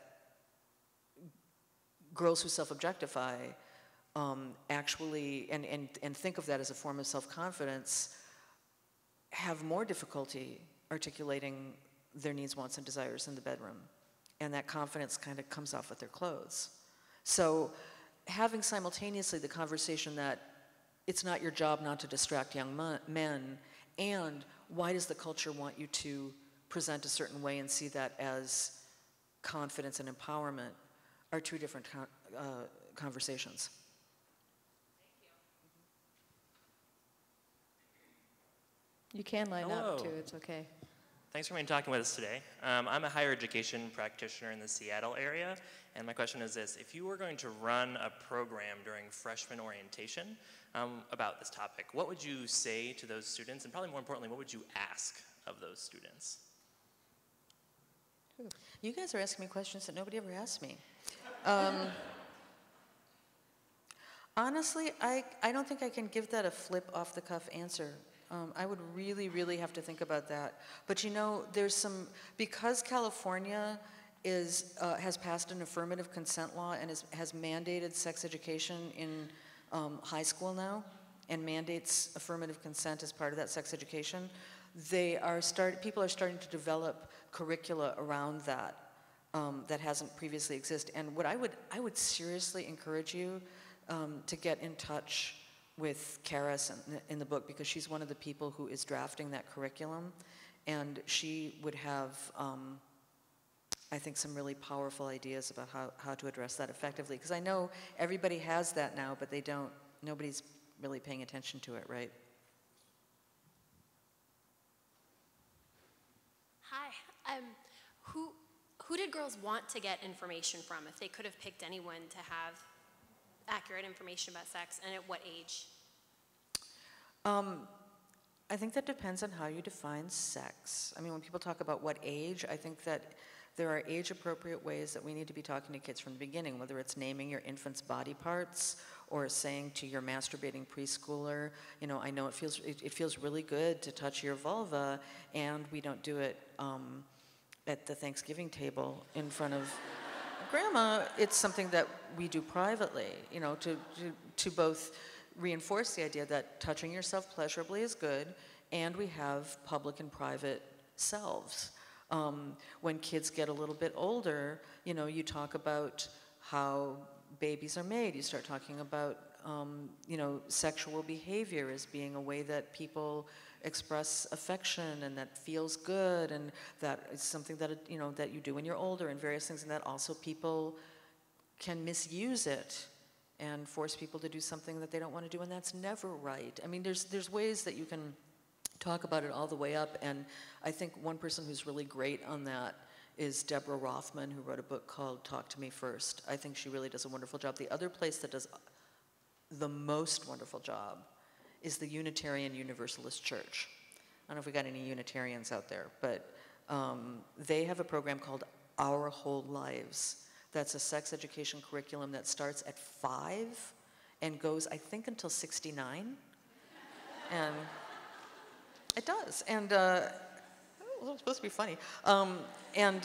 girls who self-objectify actually, and think of that as a form of self-confidence, have more difficulty articulating their needs, wants, and desires in the bedroom. And that confidence kind of comes off with their clothes. So having simultaneously the conversation that it's not your job not to distract young men, and why does the culture want you to present a certain way and see that as confidence and empowerment, are two different conversations. You can line Hello. up too, it's okay. Thanks for talking with us today. I'm a higher education practitioner in the Seattle area, and my question is this: if you were going to run a program during freshman orientation about this topic, what would you say to those students, and probably more importantly, what would you ask of those students? You guys are asking me questions that nobody ever asked me. Honestly, I don't think I can give that a flip off the cuff answer. I would really, really have to think about that. But you know, there's some, because California has passed an affirmative consent law and has mandated sex education in high school now, and mandates affirmative consent as part of that sex education, people are starting to develop curricula around that that hasn't previously existed. And what I would seriously encourage you to get in touch with Karis in the book, because she's one of the people who is drafting that curriculum, and she would have, I think, some really powerful ideas about how to address that effectively. Because I know everybody has that now, but nobody's really paying attention to it, right? Hi. Who did girls want to get information from if they could have picked anyone to have accurate information about sex, and at what age? I think that depends on how you define sex. I mean, when people talk about what age, I think that there are age-appropriate ways that we need to be talking to kids from the beginning, whether it's naming your infant's body parts or saying to your masturbating preschooler, you know, I know it feels really good to touch your vulva, and we don't do it at the Thanksgiving table in front of Grandma. It's something that we do privately, you know, to both reinforce the idea that touching yourself pleasurably is good, and we have public and private selves. When kids get a little bit older, you know, you talk about how babies are made. You start talking about, you know, sexual behavior as being a way that people express affection and that feels good, and that is something that, you know, that you do when you're older, and various things, and that also people can misuse it and force people to do something that they don't want to do, and that's never right. I mean, there's ways that you can talk about it all the way up, and I think one person who's really great on that is Deborah Rothman, who wrote a book called Talk to Me First. I think she really does a wonderful job. The other place that does the most wonderful job is the Unitarian Universalist Church. I don't know if we got any Unitarians out there, but they have a program called Our Whole Lives. That's a sex education curriculum that starts at 5 and goes, I think, until 69. And it does. And well, it's supposed to be funny. And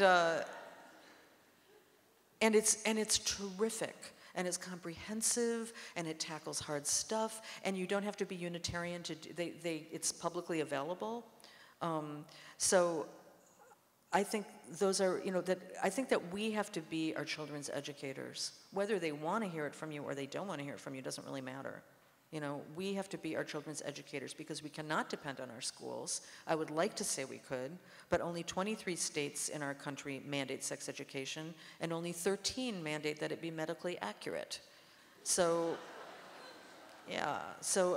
it's terrific. And it's comprehensive, and it tackles hard stuff, and you don't have to be Unitarian to do, it's publicly available. So I think those are, I think that we have to be our children's educators. Whether they want to hear it from you or they don't want to hear it from you doesn't really matter. We have to be our children's educators because we cannot depend on our schools. I would like to say we could, but only 23 states in our country mandate sex education, and only 13 mandate that it be medically accurate. So, yeah, so,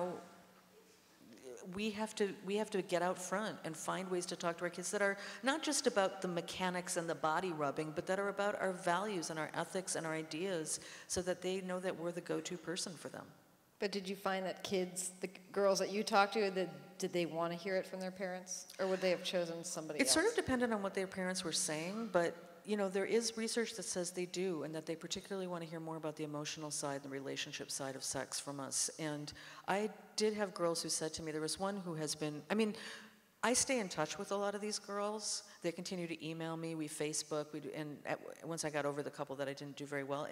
we have to get out front and find ways to talk to our kids that are not just about the mechanics and the body rubbing, but that are about our values and our ethics and our ideas so that they know that we're the go-to person for them. But did you find that kids, the girls that you talked to, did they want to hear it from their parents? Or would they have chosen somebody else? It sort of depended on what their parents were saying, but there is research that says they do, and that they particularly want to hear more about the emotional side, the relationship side of sex from us. And I did have girls who said to me, there was one who has been, I stay in touch with a lot of these girls. They continue to email me, we Facebook, once I got over the couple that I didn't do very well,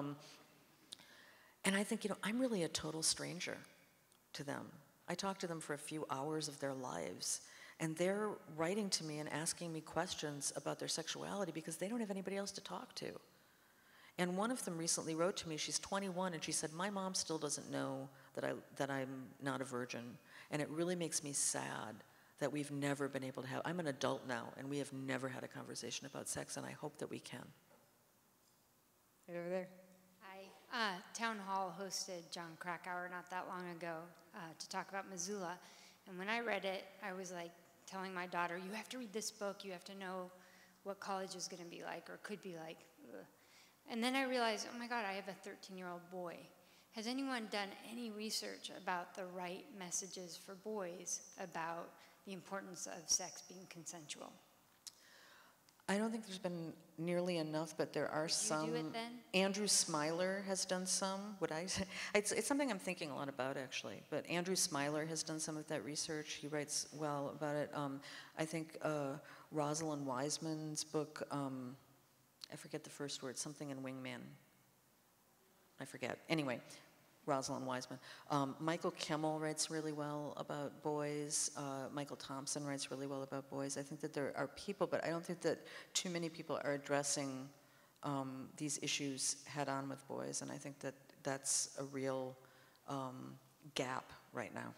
and I think, I'm really a total stranger to them. I talk to them for a few hours of their lives, and they're writing to me and asking me questions about their sexuality because they don't have anybody else to talk to. And one of them recently wrote to me, she's 21, and she said, my mom still doesn't know that I'm not a virgin, and it really makes me sad that we've never been able to have, I'm an adult now, and we have never had a conversation about sex, and I hope that we can. Right over there. Town Hall hosted John Krakauer not that long ago to talk about Missoula. And when I read it, I was like telling my daughter, you have to read this book, you have to know what college is going to be like or could be like. Ugh. And then I realized, oh my God, I have a 13-year-old boy. Has anyone done any research about the right messages for boys about the importance of sex being consensual? I don't think there's been nearly enough, but there are some. You do it then? Andrew Smiler has done some. It's something I'm thinking a lot about, actually. But Andrew Smiler has done some of that research. He writes well about it. I think Rosalind Wiseman's book, I forget the first word, something in Wingman. I forget. Anyway, Rosalind Wiseman. Michael Kimmel writes really well about boys. Michael Thompson writes really well about boys. I think that there are people, but I don't think that too many people are addressing these issues head on with boys, and I think that that's a real gap right now.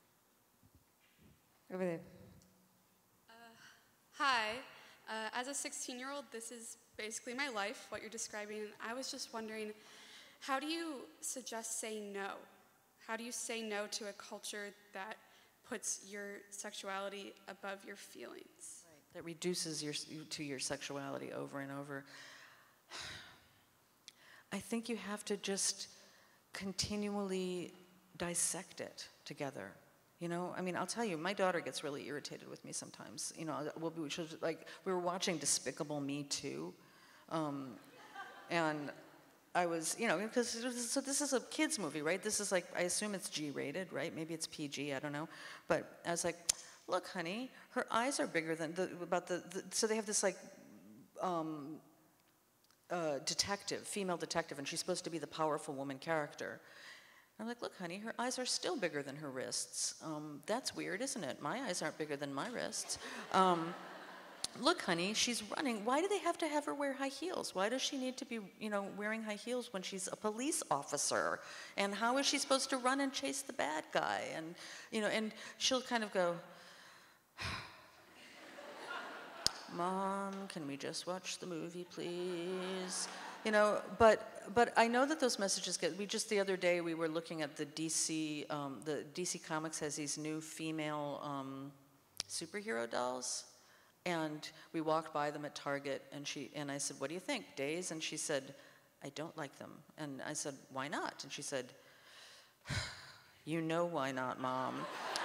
Over there. Hi. As a 16-year-old, this is basically my life, what you're describing. I was just wondering, how do you suggest saying no? How do you say no to a culture that puts your sexuality above your feelings? Right. That reduces your sexuality over and over. I think you have to just continually dissect it together. I'll tell you, my daughter gets really irritated with me sometimes. We were watching Despicable Me 2, and I was, so this is a kid's movie, right? This is I assume it's G-rated, right? Maybe it's PG, I don't know. But I was like, look, honey, her eyes are bigger than, so they have this female detective, and she's supposed to be the powerful woman character. I'm like, look, honey, her eyes are still bigger than her wrists. That's weird, isn't it? My eyes aren't bigger than my wrists. Look, honey, she's running. Why do they have to have her wear high heels? Why does she need to be, wearing high heels when she's a police officer? And how is she supposed to run and chase the bad guy? And, and she'll kind of go, Mom, can we just watch the movie, please? But I know that those messages the other day we were looking at the DC Comics has these new female superhero dolls. And we walked by them at Target, and I said, what do you think, Days? And she said, I don't like them. And I said, why not? And she said, you know why not, Mom.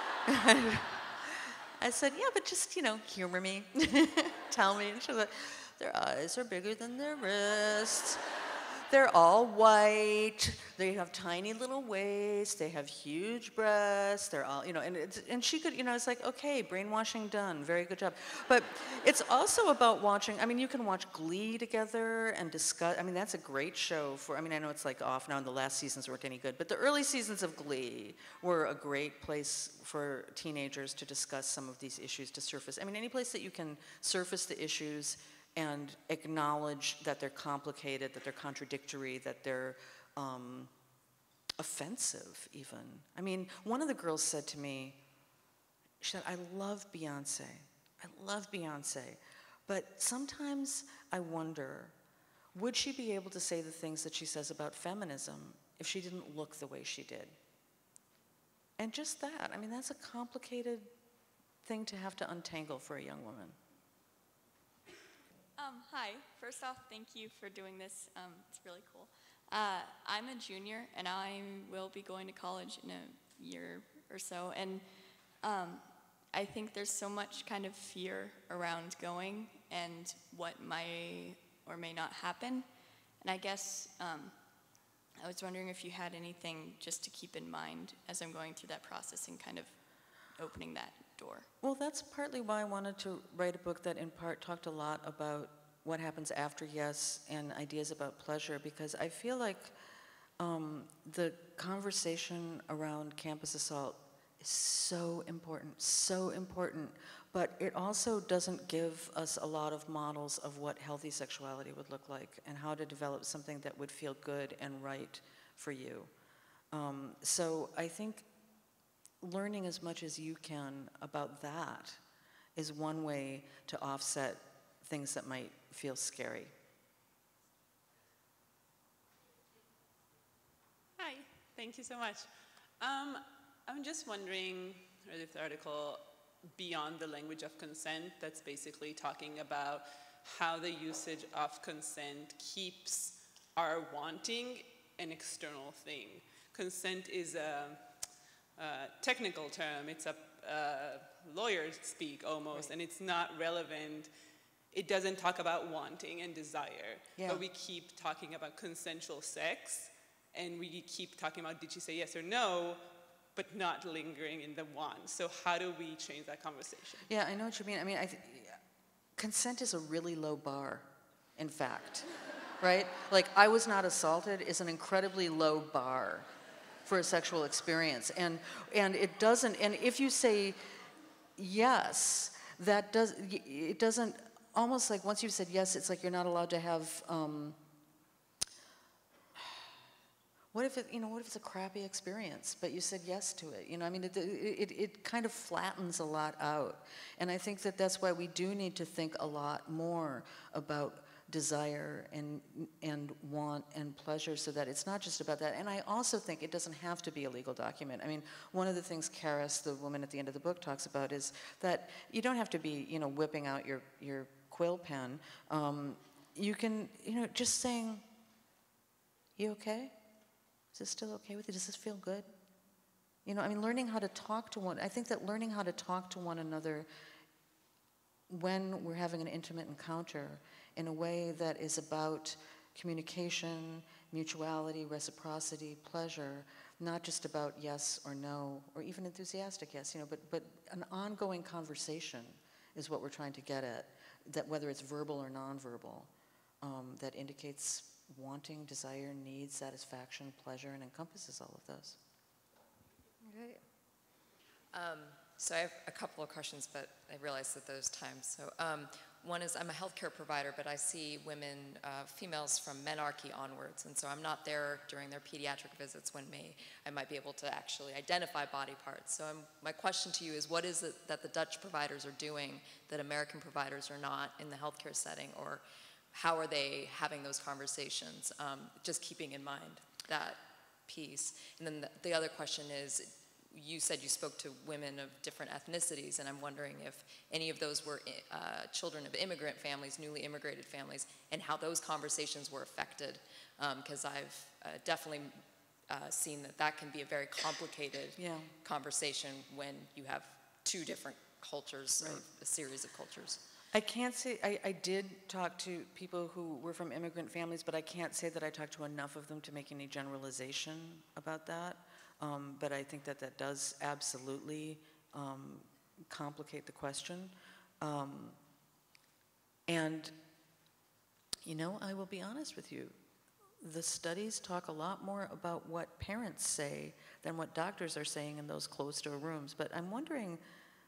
I said, yeah, but just, humor me. Tell me. And she was like, their eyes are bigger than their wrists. They're all white. They have tiny little waists. They have huge breasts. They're all, and she could, it's like, okay, brainwashing done. Very good job. But it's also about watching, you can watch Glee together and discuss, that's a great show for, I know it's like off now and the last seasons weren't any good, but the early seasons of Glee were a great place for teenagers to discuss some of these issues, to surface. Any place that you can surface the issues and acknowledge that they're complicated, that they're contradictory, that they're offensive even. One of the girls said to me, she said, I love Beyonce, but sometimes I wonder, would she be able to say the things that she says about feminism if she didn't look the way she did? And just that, that's a complicated thing to have to untangle for a young woman. Hi. First off, thank you for doing this. It's really cool. I'm a junior, and I will be going to college in a year or so. And I think there's so much kind of fear around going and what may or may not happen. And I guess I was wondering if you had anything just to keep in mind as I'm going through that process and kind of opening that door. Well, that's partly why I wanted to write a book that in part talked a lot about what happens after yes and ideas about pleasure, because I feel like the conversation around campus assault is so important, but it also doesn't give us a lot of models of what healthy sexuality would look like and how to develop something that would feel good and right for you. So I think learning as much as you can about that is one way to offset things that might feel scary. Hi, thank you so much. I'm just wondering, I read this article, Beyond the Language of Consent, that's basically talking about how the usage of consent keeps our wanting an external thing. Consent is a technical term, it's a lawyer speak almost, and it's not relevant. It doesn't talk about wanting and desire, but we keep talking about consensual sex, and we keep talking about did she say yes or no, but not lingering in the want. So how do we change that conversation? Yeah, I know what you mean. Consent is a really low bar, in fact, right? Like, I was not assaulted is an incredibly low bar for a sexual experience. And it doesn't, and if you say yes, it doesn't, almost like once you've said yes, it's like you're not allowed to have, what if it's a crappy experience, but you said yes to it? It kind of flattens a lot out. And I think that that's why we do need to think a lot more about desire and want and pleasure, so that it's not just about that. And I also think it doesn't have to be a legal document. One of the things Karis, the woman at the end of the book, talks about is that you don't have to be, whipping out your quill pen. You can, just saying, you okay? Is this still okay with you? Does this feel good? Learning how to talk to I think that learning how to talk to one another when we're having an intimate encounter in a way that is about communication, mutuality, reciprocity, pleasure, not just about yes or no, or even enthusiastic yes, but an ongoing conversation is what we're trying to get at, that whether it's verbal or nonverbal, that indicates wanting, desire, need, satisfaction, pleasure, and encompasses all of those. Okay. So I have a couple of questions, but I realize that there's time. So one is, I'm a healthcare provider, but I see women, females from menarche onwards, and so I'm not there during their pediatric visits when I might be able to actually identify body parts. So my question to you is, what is it that the Dutch providers are doing that American providers are not in the healthcare setting, or how are they having those conversations, just keeping in mind that piece? And then the other question is, you said you spoke to women of different ethnicities, and I'm wondering if any of those were children of immigrant families, newly immigrated families, and how those conversations were affected, because I've definitely seen that can be a very complicated conversation when you have two different cultures, or a series of cultures. I can't say, I did talk to people who were from immigrant families, but I can't say that I talked to enough of them to make any generalization about that. But I think that that does absolutely complicate the question. And, you know, I will be honest with you. The studies talk a lot more about what parents say than what doctors are saying in those closed-door rooms. But I'm wondering,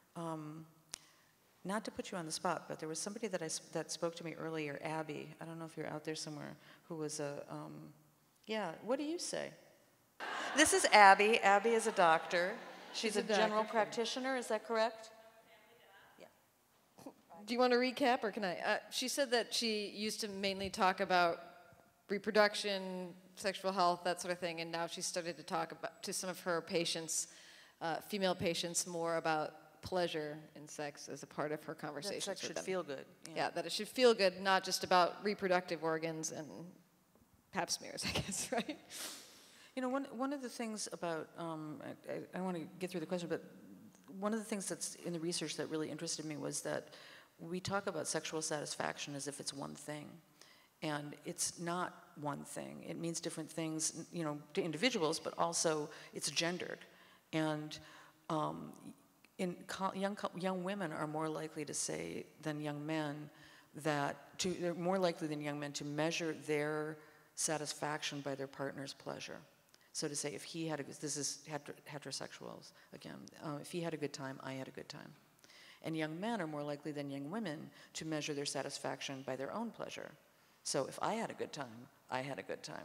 not to put you on the spot, but there was somebody that spoke to me earlier, Abby. I don't know if you're out there somewhere, who was a, yeah, what do you say? This is Abby. Abby is a doctor. She's a general practitioner, is that correct? Yeah. Do you want to recap, or can I? She said that she used to mainly talk about reproduction, sexual health, that sort of thing, and now she's started to talk about, to some of her patients, female patients, more about pleasure in sex as a part of her conversations That sex with should them. feel good. Yeah, that it should feel good, not just about reproductive organs and pap smears, I guess, right? You know, one of the things about, I want to get through the question, but one of the things that's in the research that really interested me was that we talk about sexual satisfaction as if it's one thing. And it's not one thing. It means different things, you know, to individuals, but also it's gendered. And young women are more likely to say than young men that, they're more likely than young men to measure their satisfaction by their partner's pleasure. So to say, if he had this is heterosexuals again, if he had a good time, I had a good time. And young men are more likely than young women to measure their satisfaction by their own pleasure. So if I had a good time, I had a good time.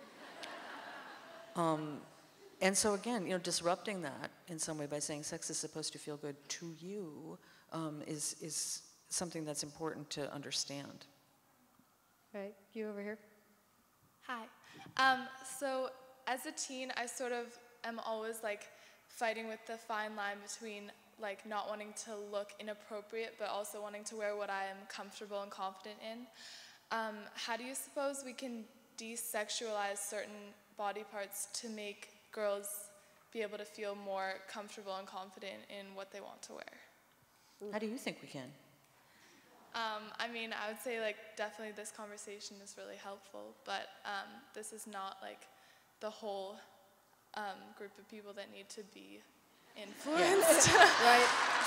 And so again, you know, disrupting that in some way by saying sex is supposed to feel good to you is something that's important to understand. Right, you over here. Hi. So as a teen, I sort of am always like fighting with the fine line between like not wanting to look inappropriate, but also wanting to wear what I am comfortable and confident in. How do you suppose we can desexualize certain body parts to make girls be able to feel more comfortable and confident in what they want to wear? How do you think we can? I mean, I would say like definitely this conversation is really helpful, but this is not like the whole group of people that need to be influenced. Yeah. Right.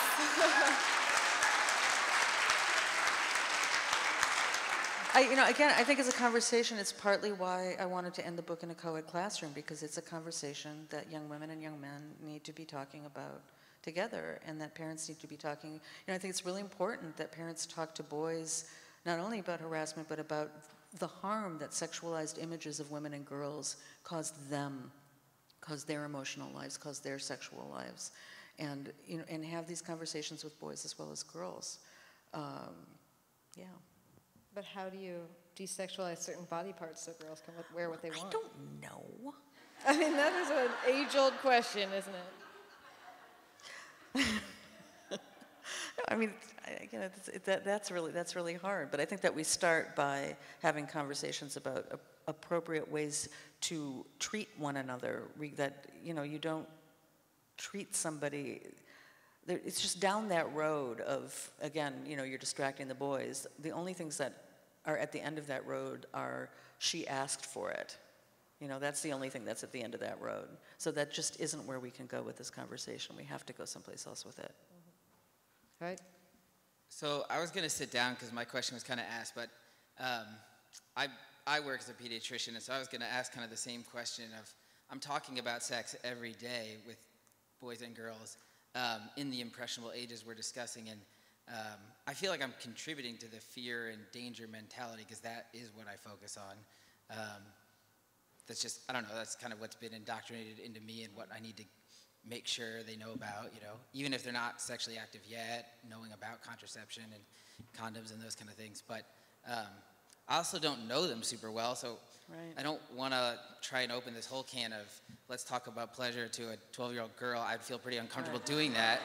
Again, I think as a conversation, it's partly why I wanted to end the book in a co-ed classroom, because it's a conversation that young women and young men need to be talking about together, and that parents need to be talking. You know, I think it's really important that parents talk to boys not only about harassment, but about the harm that sexualized images of women and girls cause them, cause their emotional lives, cause their sexual lives, and you know, and have these conversations with boys as well as girls. Yeah. But how do you desexualize certain body parts so girls can wear what they want? I don't know. I mean, that is an age-old question, isn't it? I mean, again, that's really hard. But I think that we start by having conversations about appropriate ways to treat one another. That, you know, you don't treat somebody. It's just down that road of, again, you know, you're distracting the boys. The only things that are at the end of that road are, she asked for it. You know, that's the only thing that's at the end of that road. So that just isn't where we can go with this conversation. We have to go someplace else with it. Mm-hmm. Right? So I was going to sit down because my question was kind of asked, but I work as a pediatrician, and so I was going to ask kind of the same question of, I'm talking about sex every day with boys and girls in the impressionable ages we're discussing, and I feel like I'm contributing to the fear and danger mentality because that is what I focus on. That's just, I don't know, that's kind of what's been indoctrinated into me and what I need to make sure they know about, you know, even if they're not sexually active yet, knowing about contraception and condoms and those kind of things. But I also don't know them super well, so I don't want to try and open this whole can of let's talk about pleasure to a 12-year-old girl. I'd feel pretty uncomfortable doing that.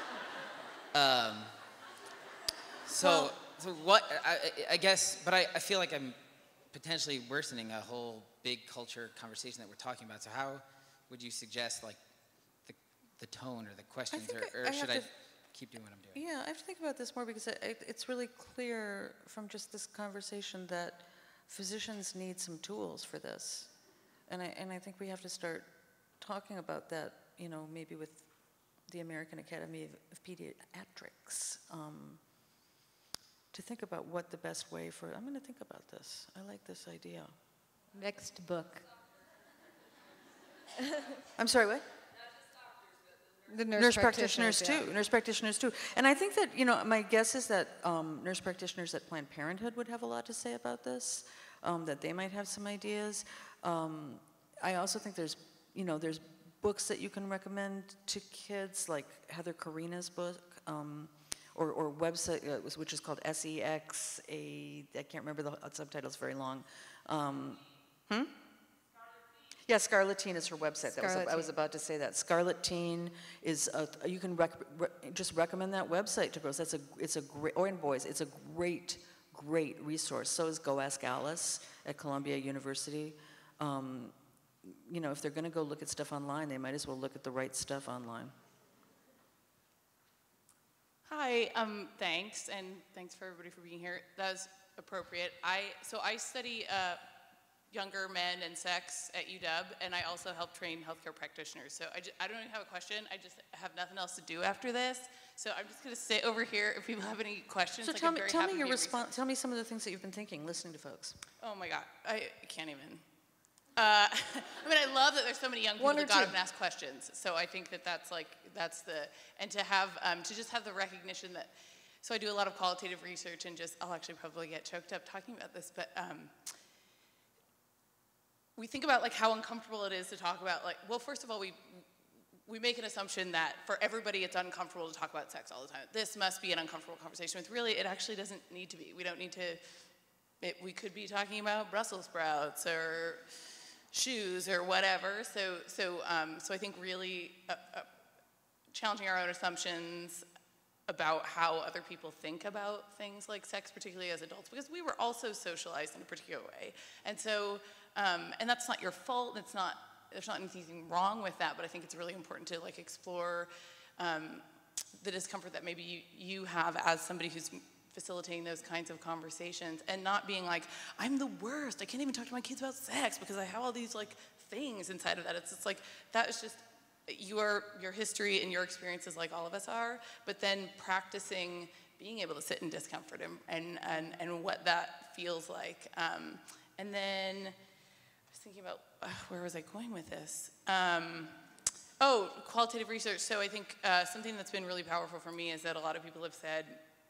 So what, I guess, but I feel like I'm potentially worsening a whole big culture conversation that we're talking about. So how would you suggest, like, the tone or the questions, or should I keep doing what I'm doing. Yeah, I have to think about this more because it's really clear from just this conversation that physicians need some tools for this. And I think we have to start talking about that, you know, maybe with the American Academy of Pediatrics, to think about what the best way for, I'm going to think about this. I like this idea. Next book. I'm sorry, what? The Nurse practitioners yeah. too. Nurse practitioners too. And I think that, you know, my guess is that nurse practitioners at Planned Parenthood would have a lot to say about this, that they might have some ideas. I also think there's, you know, there's books that you can recommend to kids, like Heather Karina's book, or website, which is called SEX, I can't remember the subtitle, it's very long. Yeah, Scarlet Teen is her website. I was about to say that. Scarlet Teen is, you can just recommend that website to girls. It's a great, or in boys, it's a great resource. So is Go Ask Alice at Columbia University. You know, if they're going to go look at stuff online, they might as well look at the right stuff online. Hi, thanks, and thanks for everybody for being here. That was appropriate. So I study younger men and sex at UW, and I also help train healthcare practitioners. So I don't even have a question. I just have nothing else to do after this. So I'm just going to sit over here. If people have any questions, So tell me your response. Tell me some of the things that you've been thinking, listening to folks. Oh my God, I can't even. I mean, I love that there's so many young people that got up and ask questions. So I think that that's the, and to have, to just have the recognition that, so I do a lot of qualitative research and just, I'll actually probably get choked up talking about this, but we think about like how uncomfortable it is to talk about, like, well, first of all, we make an assumption that for everybody it's uncomfortable to talk about sex all the time. This must be an uncomfortable conversation. With really, it actually doesn't need to be. We don't need to, we could be talking about Brussels sprouts or shoes or whatever. So I think really challenging our own assumptions about how other people think about things like sex, particularly as adults, because we were also socialized in a particular way. And so, and that's not your fault. There's not anything wrong with that, but I think it's really important to like explore the discomfort that maybe you have as somebody who's facilitating those kinds of conversations, and not being like, I'm the worst, I can't even talk to my kids about sex because I have all these like things inside of that. It's like, that is just your history and your experiences, like all of us are, but then practicing being able to sit in discomfort and what that feels like. And then I was thinking about, where was I going with this? Oh, qualitative research. So I think something that's been really powerful for me is that a lot of people have said,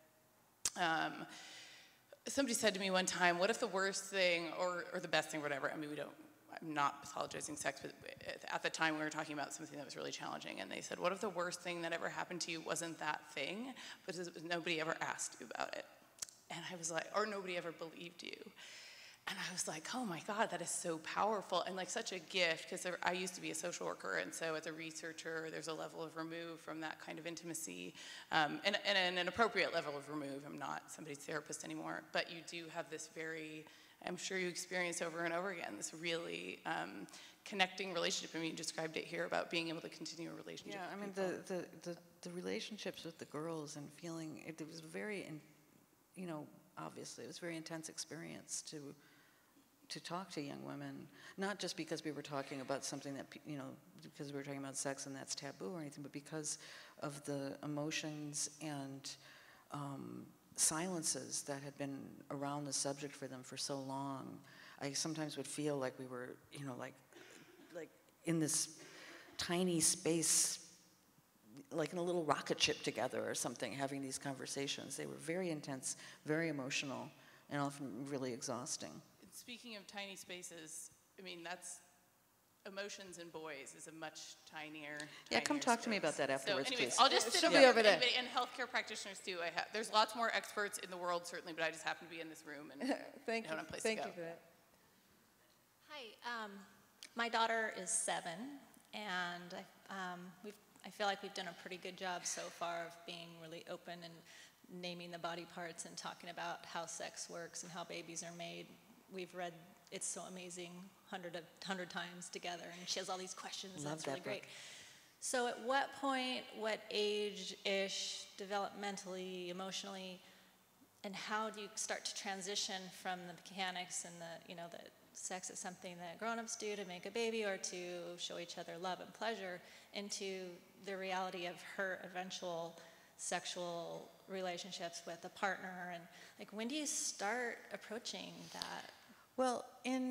somebody said to me one time, what if the worst thing, or the best thing, or whatever, I mean, I'm not pathologizing sex, but at the time we were talking about something that was really challenging, and they said, what if the worst thing that ever happened to you wasn't that thing, but nobody ever asked you about it? And I was like, or nobody ever believed you. And I was like, oh my God, that is so powerful, and like such a gift, because I used to be a social worker, and so as a researcher, there's a level of remove from that kind of intimacy, and an appropriate level of remove. I'm not somebody's therapist anymore, but you do have this very, I'm sure you experience over and over again, this really connecting relationship. I mean, you described it here about being able to continue a relationship. Yeah, I mean, the relationships with the girls and feeling, it was very, you know, obviously, it was a very intense experience to talk to young women, not just because we were talking about something that, you know, because we were talking about sex and that's taboo or anything, but because of the emotions and silences that had been around the subject for them for so long. I sometimes would feel like we were, you know, like in this tiny space, like in a little rocket ship together or something, having these conversations. They were very intense, very emotional, and often really exhausting. Speaking of tiny spaces, I mean, that's emotions in boys is a much tinier. Yeah, come talk space. to me about that afterwards, so anyways, please. I'll just sit over there. And healthcare practitioners too. There's lots more experts in the world certainly, but I just happen to be in this room and Thank you. Thank you for that. Hi, my daughter is 7, and I feel like we've done a pretty good job so far of being really open and naming the body parts and talking about how sex works and how babies are made. We've read It's So Amazing 100 times together, and she has all these questions. Love that's really that great. book. So at what point, what age-ish, developmentally, emotionally, and how do you start to transition from the mechanics and that sex is something that grown-ups do to make a baby or to show each other love and pleasure into the reality of her eventual sexual relationships with a partner, and like when do you start approaching that? Well,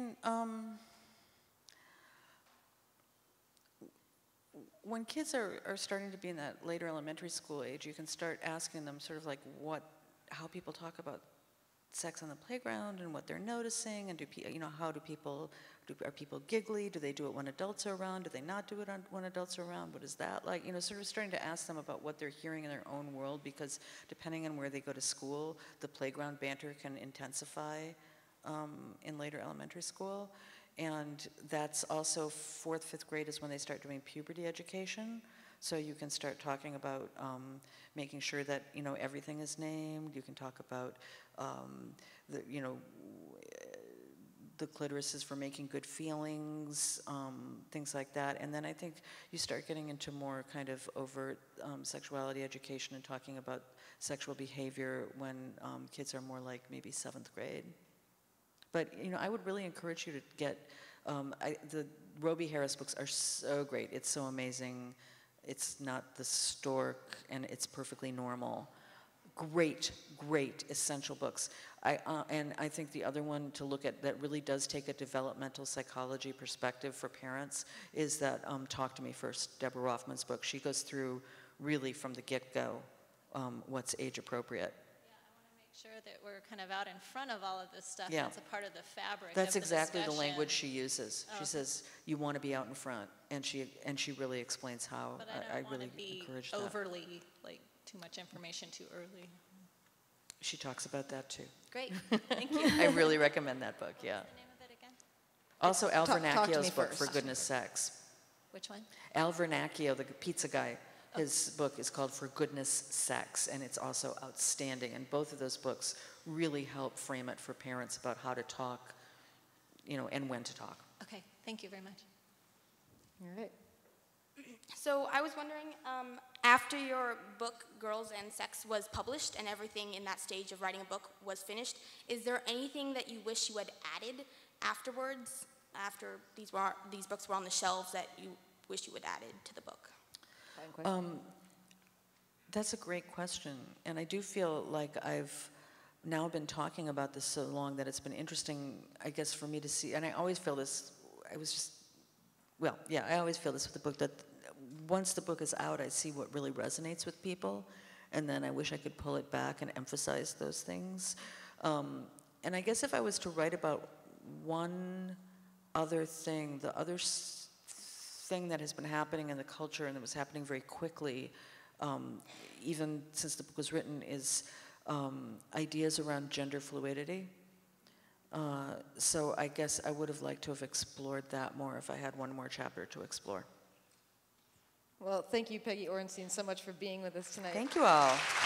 when kids are starting to be in that later elementary school age, you can start asking them sort of like how people talk about sex on the playground and what they're noticing, and are people giggly? Do they do it when adults are around? Do they not do it when adults are around? What is that like? Sort of starting to ask them about what they're hearing in their own world, because depending on where they go to school, the playground banter can intensify in later elementary school. And that's also 4th, 5th grade is when they start doing puberty education. So you can start talking about making sure that everything is named. You can talk about the clitoris is for making good feelings, things like that. And then I think you start getting into more kind of overt sexuality education and talking about sexual behavior when kids are more like maybe 7th grade. But I would really encourage you to get the Roby Harris books are so great. It's so amazing. It's not the stork, and it's perfectly normal. Great, great essential books. And I think the other one to look at that really does take a developmental psychology perspective for parents is that Talk to Me First, Deborah Rothman's book. She goes through really from the get-go what's age appropriate. Sure that we're kind of out in front of all of this stuff. Yeah. That's a part of the fabric. That's of exactly the discussion. language she uses. She says you want to be out in front, and she really explains how. But I don't really want to be encourage that. overly too much information too early. She talks about that too. Great, thank you. I really recommend that book. Yeah. What's the name of it again? Also, Al Talk to Vernacchio's Me book, First. For Goodness Sex. Which one? Al Vernacchio, the pizza guy, his book is called For Goodness Sex, and it's also outstanding. And both of those books really help frame it for parents about how to talk, and when to talk. Okay, thank you very much. All right. So I was wondering, after your book, Girls and Sex, was published and everything in that stage of writing a book was finished, is there anything that you wish you had added afterwards, after these books were on the shelves, that you wish you had added to the book? That's a great question, and I do feel like I've now been talking about this so long that it's been interesting, I guess, for me to see, and I always feel this, I always feel this with the book, that once the book is out, I see what really resonates with people, and then I wish I could pull it back and emphasize those things. And I guess if I was to write about one other thing, the other thing that has been happening in the culture and that was happening very quickly, even since the book was written, is ideas around gender fluidity. So I guess I would have liked to have explored that more if I had one more chapter to explore. Well, thank you, Peggy Orenstein, so much for being with us tonight. Thank you all.